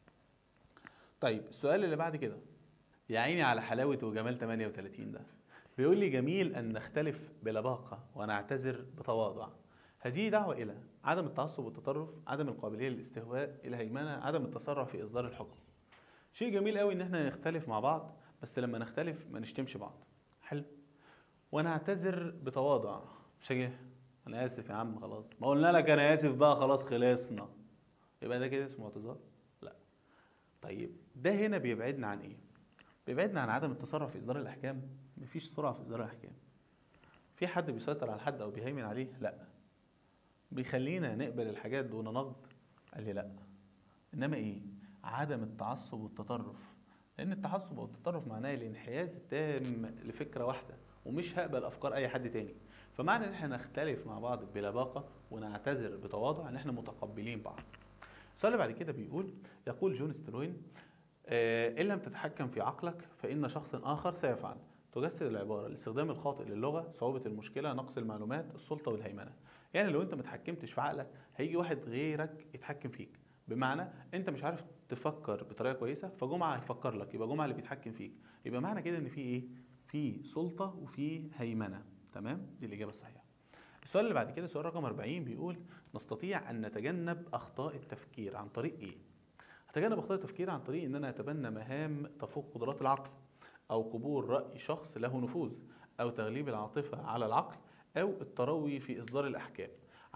طيب السؤال اللي بعد كده، يا عيني على حلاوة وجمال 38 ده، بيقول لي: جميل أن نختلف بلباقة ونعتذر بتواضع. هذه دعوة إلى عدم التعصب والتطرف، عدم القابلية للاستهواء، الهيمنة، عدم التسرع في إصدار الحكم. شيء جميل قوي إن احنا نختلف مع بعض، بس لما نختلف ما نشتمش بعض. حلو. ونعتذر بتواضع. مش هاجي أنا آسف يا عم، خلاص ما قلنا لك أنا آسف بقى، خلاص خلصنا، يبقى ده كده اسمه اعتذار؟ لا. طيب ده هنا بيبعدنا عن إيه؟ بيبعدنا عن عدم التسرع في إصدار الأحكام. مفيش سرعة في إصدار الأحكام. في حد بيسيطر على حد أو بيهيمن عليه؟ لا. بيخلينا نقبل الحاجات دون نقد؟ قال لي لا. إنما إيه؟ عدم التعصب والتطرف. لأن التعصب والتطرف معناه الانحياز التام لفكرة واحدة، ومش هقبل أفكار أي حد تاني. فمعنى إن احنا نختلف مع بعض بلباقة ونعتذر بتواضع إن احنا متقبلين بعض. السؤال اللي بعد كده بيقول: يقول جون ستروين: إن لم تتحكم في عقلك فإن شخص آخر سيفعل. تجسد العبارة الاستخدام الخاطئ للغة، صعوبة المشكلة، نقص المعلومات، السلطة والهيمنة. يعني لو أنت ما تحكمتش في عقلك هيجي واحد غيرك يتحكم فيك. بمعنى أنت مش عارف تفكر بطريقة كويسة، فجمعة هيفكر لك، يبقى جمعة اللي بيتحكم فيك. يبقى معنى كده إن في إيه؟ في سلطة وفي هيمنة. تمام؟ دي الإجابة الصحيحة. السؤال اللي بعد كده سؤال رقم 40 بيقول: نستطيع أن نتجنب أخطاء التفكير عن طريق إيه؟ هتجنب اخطاء التفكير عن طريق ان انا اتبنى مهام تفوق قدرات العقل، او قبول راي شخص له نفوذ، او تغليب العاطفه على العقل، او التروي في اصدار الاحكام،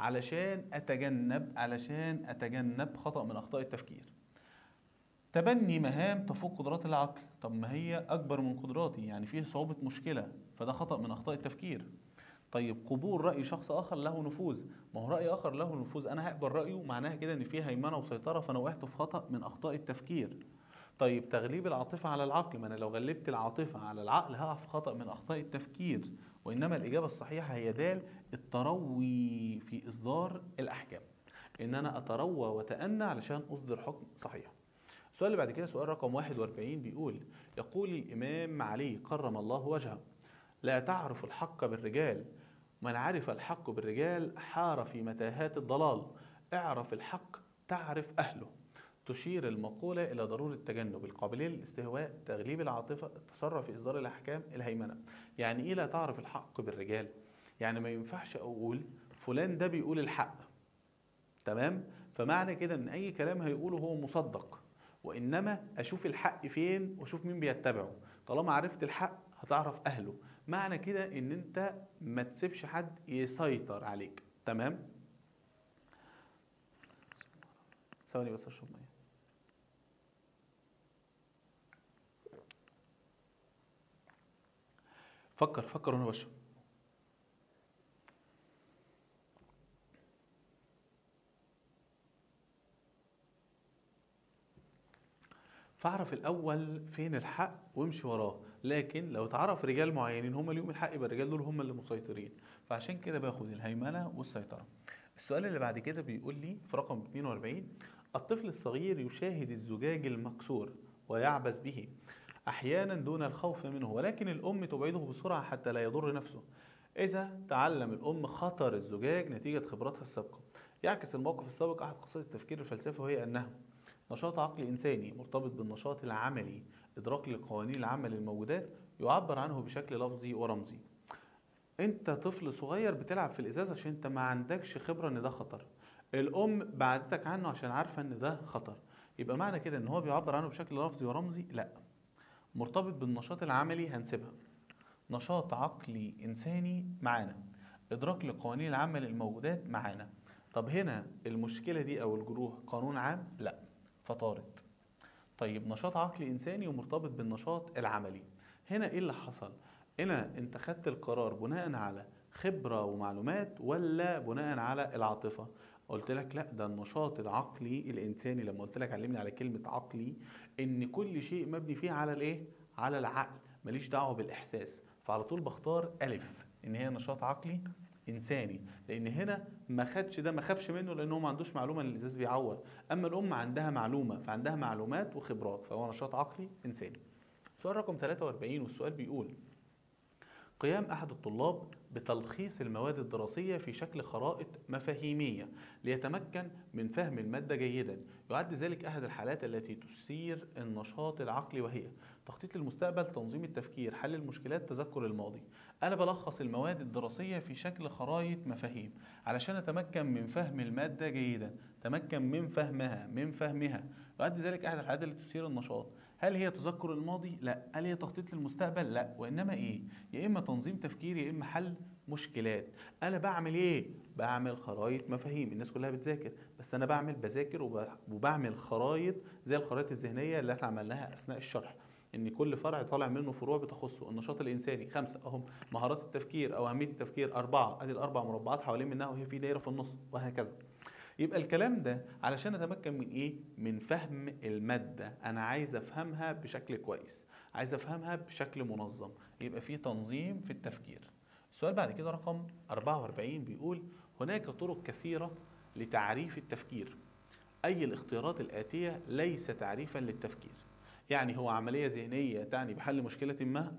علشان اتجنب خطا من اخطاء التفكير. تبني مهام تفوق قدرات العقل، طب ما هي اكبر من قدراتي، يعني فيه صعوبه مشكله، فده خطا من اخطاء التفكير. طيب قبول رأي شخص آخر له نفوذ، ما هو رأي آخر له نفوذ أنا هقبل رأيه، معناها كده إن فيه هيمنة وسيطرة، فأنا وقعت في خطأ من أخطاء التفكير. طيب تغليب العاطفة على العقل، ما أنا لو غلبت العاطفة على العقل هقع في خطأ من أخطاء التفكير. وإنما الإجابة الصحيحة هي د، التروي في إصدار الأحكام، إن أنا أتروى وأتأنى علشان أصدر حكم صحيح. السؤال اللي بعد كده سؤال رقم 41 بيقول: يقول الإمام علي كرم الله وجهه: لا تعرف الحق بالرجال، من عرف الحق بالرجال حار في متاهات الضلال. اعرف الحق تعرف أهله. تشير المقولة إلى ضرورة تجنب القابلية للاستهواء، تغليب العاطفة، التسرع في إصدار الأحكام، الهيمنة. يعني إيه لا تعرف الحق بالرجال؟ يعني ما ينفعش أقول فلان ده بيقول الحق، تمام؟ فمعنى كده إن أي كلام هيقوله هو مصدق، وإنما أشوف الحق فين وأشوف مين بيتبعه. طالما عرفت الحق هتعرف أهله. معنى كده ان انت ما تسيبش حد يسيطر عليك. تمام؟ ثواني بس اشرب ميه. فكر فكر وانا بشرب. فاعرف الاول فين الحق وامشي وراه، لكن لو اتعرف رجال معينين هم اللي ليهم الحق يبقى الرجال دول هم اللي مسيطرين، فعشان كده باخد الهيمنه والسيطره. السؤال اللي بعد كده بيقول لي في رقم 42: الطفل الصغير يشاهد الزجاج المكسور ويعبث به احيانا دون الخوف منه، ولكن الام تبعده بسرعه حتى لا يضر نفسه. اذا تعلم الام خطر الزجاج نتيجه خبراتها السابقه. يعكس الموقف السابق احد قصائد التفكير الفلسفي، وهي انه نشاط عقلي إنساني مرتبط بالنشاط العملي، إدراك لقوانين العمل الموجودات، يعبر عنه بشكل لفظي ورمزي. أنت طفل صغير بتلعب في الإزاز عشان أنت ما عندكش خبرة إن ده خطر. الأم بعدتك عنه عشان عارفة إن ده خطر. يبقى معنى كده إن هو بيعبر عنه بشكل لفظي ورمزي؟ لأ. مرتبط بالنشاط العملي هنسيبها. نشاط عقلي إنساني معانا. إدراك لقوانين العمل الموجودات معانا. طب هنا المشكلة دي أو الجروح قانون عام؟ لأ، فطارت. طيب نشاط عقلي انساني ومرتبط بالنشاط العملي، هنا ايه اللي حصل؟ هنا انت خدت القرار بناء على خبرة ومعلومات ولا بناء على العاطفة؟ قلت لك لا، ده النشاط العقلي الانساني. لما قلت لك علمني على كلمة عقلي، ان كل شيء مبني فيه على الايه؟ على العقل، ماليش دعوة بالاحساس، فعلى طول بختار الف ان هي نشاط عقلي انساني، لان هنا ما خدش ده، ما خافش منه لانه ما عندوش معلومه ان الازاز بيعور. اما الام عندها معلومه، فعندها معلومات وخبرات، فهو نشاط عقلي انساني. سؤال رقم 43، والسؤال بيقول: قيام أحد الطلاب بتلخيص المواد الدراسية في شكل خرائط مفاهيمية ليتمكن من فهم المادة جيدا، يعد ذلك أحد الحالات التي تثير النشاط العقلي، وهي تخطيط للمستقبل، تنظيم التفكير، حل المشكلات، تذكر الماضي. أنا بلخص المواد الدراسية في شكل خرائط مفاهيم علشان أتمكن من فهم المادة جيدا، تمكن من فهمها، يعد ذلك أحد الحالات التي تثير النشاط. هل هي تذكر الماضي؟ لا. هل هي تخطيط للمستقبل؟ لا. وإنما إيه؟ يا إما تنظيم تفكير يا إما حل مشكلات. أنا بعمل إيه؟ بعمل خرائط مفاهيم. الناس كلها بتذاكر، بس أنا بذاكر وبعمل خرائط زي الخرائط الذهنية اللي إحنا عملناها أثناء الشرح، إن كل فرع طالع منه فروع بتخصه. النشاط الإنساني 5 أهم، مهارات التفكير أو أهمية التفكير 4، أدي الأربع مربعات حوالين منها وهي في دايرة في النص، وهكذا. يبقى الكلام ده علشان اتمكن من ايه؟ من فهم المادة. انا عايز افهمها بشكل كويس، عايز افهمها بشكل منظم، يبقى في تنظيم في التفكير. السؤال بعد كده رقم 44 بيقول: هناك طرق كثيرة لتعريف التفكير، اي الاختيارات الآتية ليس تعريفا للتفكير؟ يعني هو عملية ذهنية تعني بحل مشكلة ما؟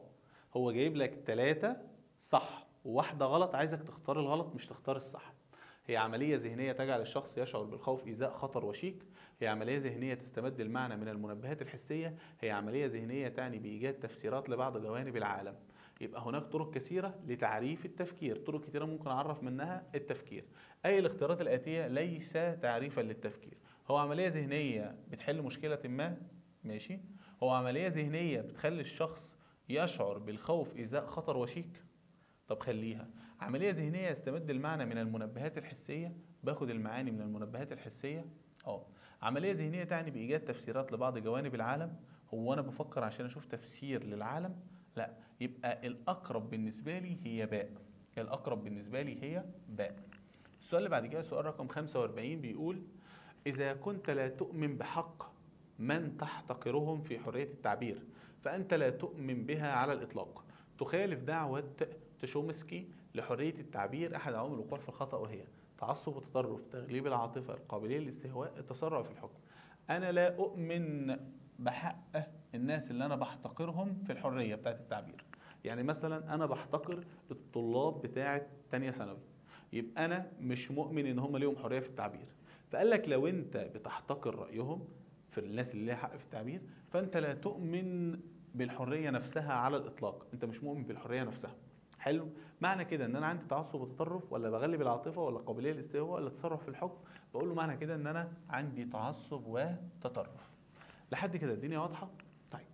هو جايب لك 3 صح وواحدة غلط، عايزك تختار الغلط مش تختار الصح. هي عملية ذهنية تجعل الشخص يشعر بالخوف إزاء خطر وشيك. هي عملية ذهنية تستمد المعنى من المنبهات الحسية. هي عملية ذهنية تعني بإيجاد تفسيرات لبعض جوانب العالم. يبقى هناك طرق كثيرة لتعريف التفكير، طرق كثيرة ممكن أعرف منها التفكير. أي الاختيارات الآتية ليس تعريفا للتفكير. هو عملية ذهنية بتحل مشكلة ما؟ ماشي. هو عملية ذهنية بتخلي الشخص يشعر بالخوف إزاء خطر وشيك؟ طب خليها عملية ذهنية يستمد المعنى من المنبهات الحسية، باخد المعاني من المنبهات الحسية. عملية ذهنية تعني بإيجاد تفسيرات لبعض جوانب العالم. هو أنا بفكر عشان أشوف تفسير للعالم؟ لا. يبقى الأقرب بالنسبة لي هي باء. الأقرب بالنسبة لي هي باء. السؤال اللي بعد كده سؤال رقم 45 بيقول: إذا كنت لا تؤمن بحق من تحتقرهم في حرية التعبير فأنت لا تؤمن بها على الإطلاق. تخالف دعوة تشومسكي لحرية التعبير أحد عوامل الوقوع في الخطأ، وهي تعصب وتطرف، تغليب العاطفة، القابلية للاستهواء، التسرع في الحكم. أنا لا أؤمن بحق الناس اللي أنا بحتقرهم في الحرية بتاعت التعبير. يعني مثلا أنا بحتقر الطلاب بتاعت تانية ثانوي، يبقى أنا مش مؤمن إن هم ليهم حرية في التعبير. فقال لك لو أنت بتحتقر رأيهم في الناس اللي ليها حق في التعبير فأنت لا تؤمن بالحرية نفسها على الإطلاق، أنت مش مؤمن بالحرية نفسها. حلو. معنى كده ان انا عندي تعصب وتطرف ولا بغلب العاطفه ولا قابليه للاستهواء ولا تسرع في الحكم؟ بقول له معنى كده ان انا عندي تعصب وتطرف. لحد كده الدنيا واضحه؟ طيب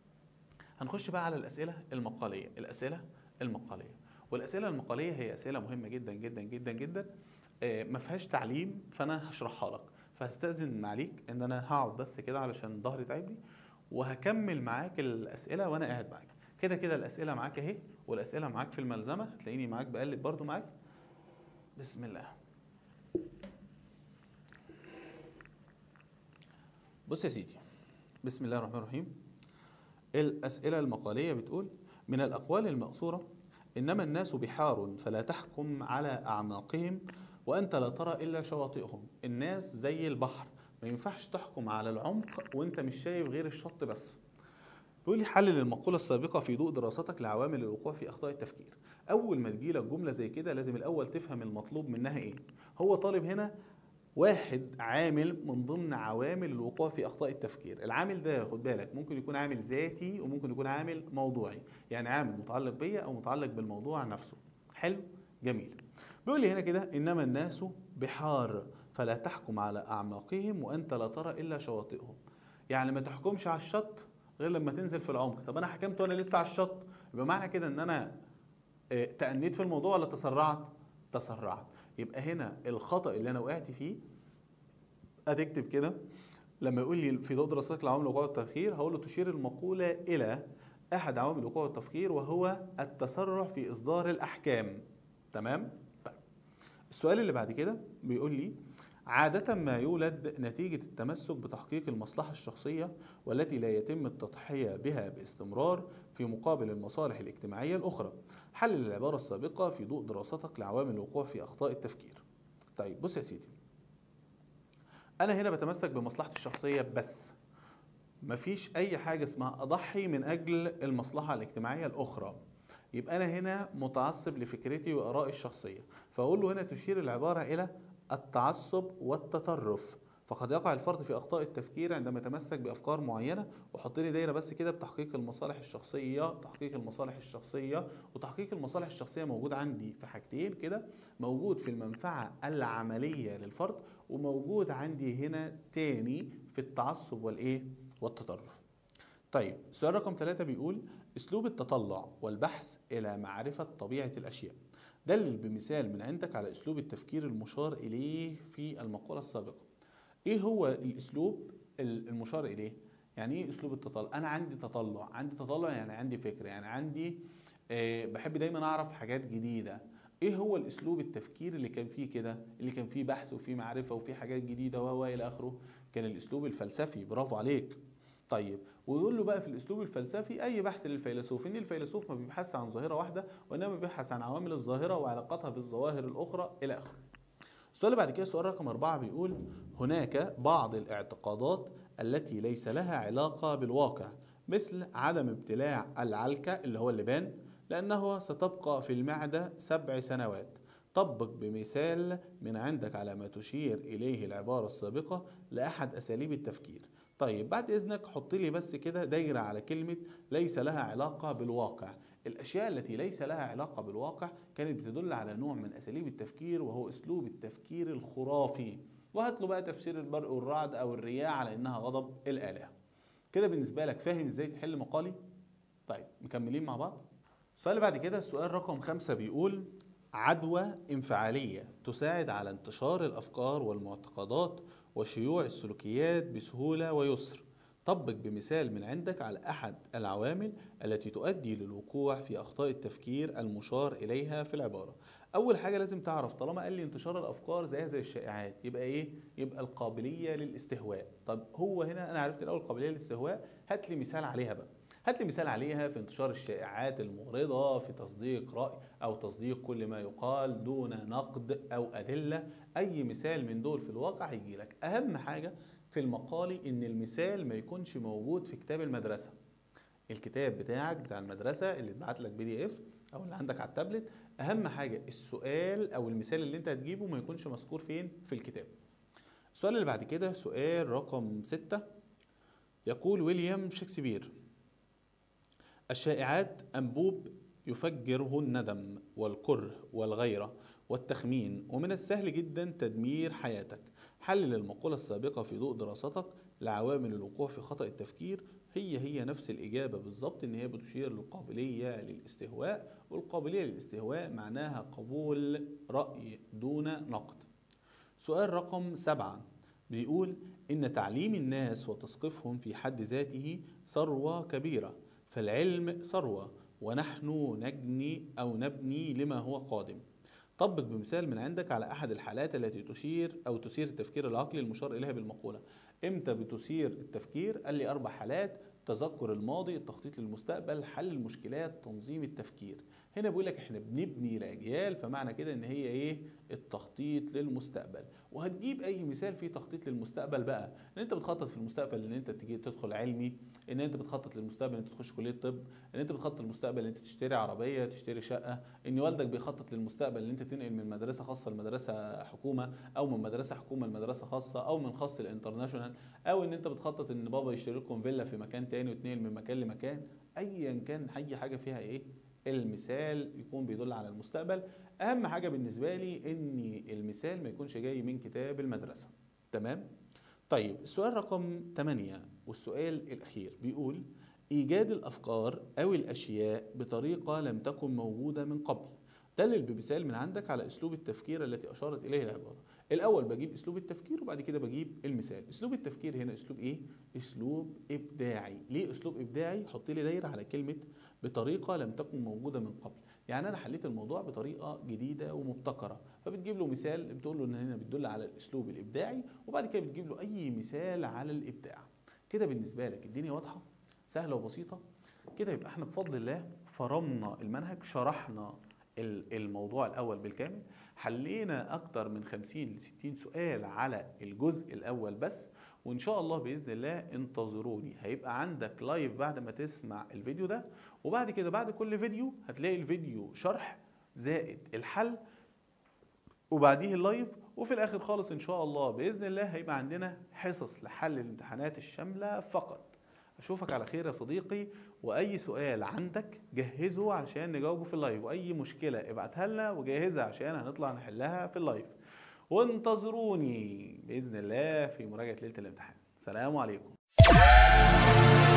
هنخش بقى على الاسئله المقاليه. والاسئله المقاليه هي اسئله مهمه جدا جدا جدا جدا، ما فيهاش تعليم، فانا هشرحها لك. فهستأذن معليك ان انا هقعد بس كده علشان ظهري تعبني، وهكمل معاك الاسئله وانا قاعد معاك. كده كده الاسئله معاك اهي، والاسئله معاك في الملزمه، هتلاقيني معاك بقلب برضو معاك. بسم الله. بص يا سيدي، بسم الله الرحمن الرحيم. الاسئله المقاليه بتقول: من الاقوال المأثوره انما الناس بحار فلا تحكم على اعماقهم وانت لا ترى الا شواطئهم. الناس زي البحر، ما ينفعش تحكم على العمق وانت مش شايف غير الشط بس. بيقول لي: حلل المقولة السابقة في ضوء دراستك لعوامل الوقوع في أخطاء التفكير. أول ما تجيلك جملة زي كده لازم الأول تفهم المطلوب منها إيه. هو طالب هنا واحد عامل من ضمن عوامل الوقوع في أخطاء التفكير. العامل ده خد بالك ممكن يكون عامل ذاتي وممكن يكون عامل موضوعي، يعني عامل متعلق بيا أو متعلق بالموضوع نفسه. حلو؟ جميل. بيقول لي هنا كده: إنما الناس بحار فلا تحكم على أعماقهم وأنت لا ترى إلا شواطئهم. يعني ما تحكمش على الشط غير لما تنزل في العمق. طب انا حكمت وانا لسه على الشط، يبقى معنى كده ان انا تأنيت في الموضوع ولا تسرعت؟ تسرعت. يبقى هنا الخطأ اللي انا وقعت فيه هتكتب كده لما يقول لي في ضوء دراستك لعوامل وقوع التفكير، هقول له: تشير المقولة إلى أحد عوامل وقوع التفكير وهو التسرع في إصدار الأحكام. تمام؟ طيب. السؤال اللي بعد كده بيقول لي: عادة ما يولد نتيجة التمسك بتحقيق المصلحة الشخصية والتي لا يتم التضحية بها باستمرار في مقابل المصالح الاجتماعية الأخرى. حلل العبارة السابقة في ضوء دراستك لعوامل الوقوع في أخطاء التفكير. طيب بص يا سيدي، أنا هنا بتمسك بمصلحتي الشخصية بس، مفيش أي حاجة اسمها أضحي من أجل المصلحة الاجتماعية الأخرى. يبقى أنا هنا متعصب لفكرتي وآرائي الشخصية، فأقول له هنا: تشير العبارة إلى التعصب والتطرف، فقد يقع الفرد في أخطاء التفكير عندما يتمسك بأفكار معينة. وحط لي دايرة بس كده بتحقيق المصالح الشخصية. تحقيق المصالح الشخصية، وتحقيق المصالح الشخصية موجود عندي في حاجتين كده: موجود في المنفعة العملية للفرد، وموجود عندي هنا تاني في التعصب والإيه؟ والتطرف. طيب السؤال رقم 3 بيقول: أسلوب التطلع والبحث إلى معرفة طبيعة الأشياء. دلل بمثال من عندك على أسلوب التفكير المشار إليه في المقولة السابقة. إيه هو الأسلوب المشار إليه؟ يعني إيه أسلوب التطلع؟ أنا عندي تطلع، عندي تطلع يعني عندي فكرة، يعني عندي بحب دايما أعرف حاجات جديدة. إيه هو الأسلوب التفكير اللي كان فيه كده؟ اللي كان فيه بحث وفيه معرفة وفيه حاجات جديدة وإلى آخره؟ كان الأسلوب الفلسفي. برافو عليك. طيب ويقول له بقى في الاسلوب الفلسفي اي بحث للفيلسوف، ان الفيلسوف ما بيبحث عن ظاهره واحده وانما بيبحث عن عوامل الظاهره وعلاقتها بالظواهر الاخرى الى اخره. السؤال اللي بعد كده سؤال رقم 4 بيقول: هناك بعض الاعتقادات التي ليس لها علاقه بالواقع، مثل عدم ابتلاع العلكه اللي هو اللبان لانه ستبقى في المعده 7 سنوات. طبق بمثال من عندك على ما تشير اليه العباره السابقه لاحد اساليب التفكير. طيب بعد إذنك حط لي بس كده دايرة على كلمة ليس لها علاقة بالواقع. الأشياء التي ليس لها علاقة بالواقع كانت بتدل على نوع من أساليب التفكير وهو أسلوب التفكير الخرافي. وهات له بقى تفسير البرق والرعد أو الرياح على إنها غضب الآلهة. كده بالنسبة لك فاهم إزاي تحل مقالي؟ طيب مكملين مع بعض؟ السؤال اللي بعد كده السؤال رقم 5 بيقول: عدوى انفعالية تساعد على انتشار الأفكار والمعتقدات وشيوع السلوكيات بسهولة ويسر. طبق بمثال من عندك على أحد العوامل التي تؤدي للوقوع في أخطاء التفكير المشار إليها في العبارة. أول حاجة لازم تعرف، طالما قال لي انتشار الأفكار زي الشائعات، يبقى إيه؟ يبقى القابلية للاستهواء. طب هو هنا أنا عرفت الأول قابلية للاستهواء، هات لي مثال عليها بقى. هات لي مثال عليها في انتشار الشائعات المغرضة، في تصديق رأي أو تصديق كل ما يقال دون نقد أو أدلة. أي مثال من دول في الواقع هيجي لك. أهم حاجة في المقالي إن المثال ما يكونش موجود في كتاب المدرسة. الكتاب بتاعك بتاع المدرسة اللي اتبعت لك PDF أو اللي عندك على التابلت، أهم حاجة السؤال أو المثال اللي أنت هتجيبه ما يكونش مذكور فين؟ في الكتاب. السؤال اللي بعد كده سؤال رقم 6. يقول ويليام شكسبير: الشائعات أنبوب يفجره الندم والكره والغيرة والتخمين، ومن السهل جدا تدمير حياتك. حلل المقولة السابقة في ضوء دراستك لعوامل الوقوع في خطأ التفكير. هي نفس الإجابة بالظبط، إن هي بتشير للقابلية للاستهواء، والقابلية للاستهواء معناها قبول رأي دون نقد. سؤال رقم 7 بيقول: إن تعليم الناس وتثقيفهم في حد ذاته ثروة كبيرة، فالعلم ثروة ونحن نجني أو نبني لما هو قادم. طبق بمثال من عندك على أحد الحالات التي تثير التفكير العقلي المشار إليها بالمقولة. إمتى بتثير التفكير؟ قال لي 4 حالات: تذكر الماضي، التخطيط للمستقبل، حل المشكلات، تنظيم التفكير. هنا بيقول لك احنا بنبني لاجيال، فمعنى كده ان هي ايه؟ التخطيط للمستقبل. وهتجيب اي مثال فيه تخطيط للمستقبل بقى، ان انت بتخطط في المستقبل ان انت تيجي تدخل علمي، ان انت بتخطط للمستقبل ان انت تخش كليه طب، ان انت بتخطط للمستقبل ان انت تشتري عربيه، تشتري شقه، ان والدك بيخطط للمستقبل ان انت تنقل من مدرسه خاصه لمدرسه حكومه، او من مدرسه حكومه لمدرسه خاصه، او من خاص لانترناشونال، او ان انت بتخطط ان بابا يشتري لكم فيلا في مكان تاني وتنقل من مكان لمكان. ايا كان اي حاجه فيها ايه؟ المثال يكون بيدل على المستقبل. اهم حاجه بالنسبه لي ان المثال ما يكونش جاي من كتاب المدرسه. تمام؟ طيب السؤال رقم 8 والسؤال الاخير بيقول: ايجاد الافكار او الاشياء بطريقه لم تكن موجوده من قبل. دلل بمثال من عندك على اسلوب التفكير التي اشارت اليه العباره. الاول بجيب اسلوب التفكير وبعد كده بجيب المثال. اسلوب التفكير هنا اسلوب ايه؟ اسلوب ابداعي. ليه اسلوب ابداعي؟ حط لي دايره على كلمه بطريقه لم تكن موجوده من قبل. يعني انا حليت الموضوع بطريقه جديده ومبتكره، فبتجيب له مثال بتقول له ان هنا بتدل على الاسلوب الابداعي، وبعد كده بتجيب له اي مثال على الابداع. كده بالنسبه لك الدنيا واضحه سهله وبسيطه. كده يبقى احنا بفضل الله فرمنا المنهج، شرحنا الموضوع الاول بالكامل، حلينا اكتر من 50 ل 60 سؤال على الجزء الاول بس. وان شاء الله باذن الله انتظروني، هيبقى عندك لايف بعد ما تسمع الفيديو ده، وبعد كده بعد كل فيديو هتلاقي الفيديو شرح زائد الحل وبعديه اللايف، وفي الاخر خالص ان شاء الله باذن الله هيبقى عندنا حصص لحل الامتحانات الشامله فقط. اشوفك على خير يا صديقي، واي سؤال عندك جهزه علشان نجاوبه في اللايف، واي مشكله ابعتها لنا وجهزها عشان هنطلع نحلها في اللايف. وانتظروني باذن الله في مراجعه ليله الامتحان. سلام عليكم.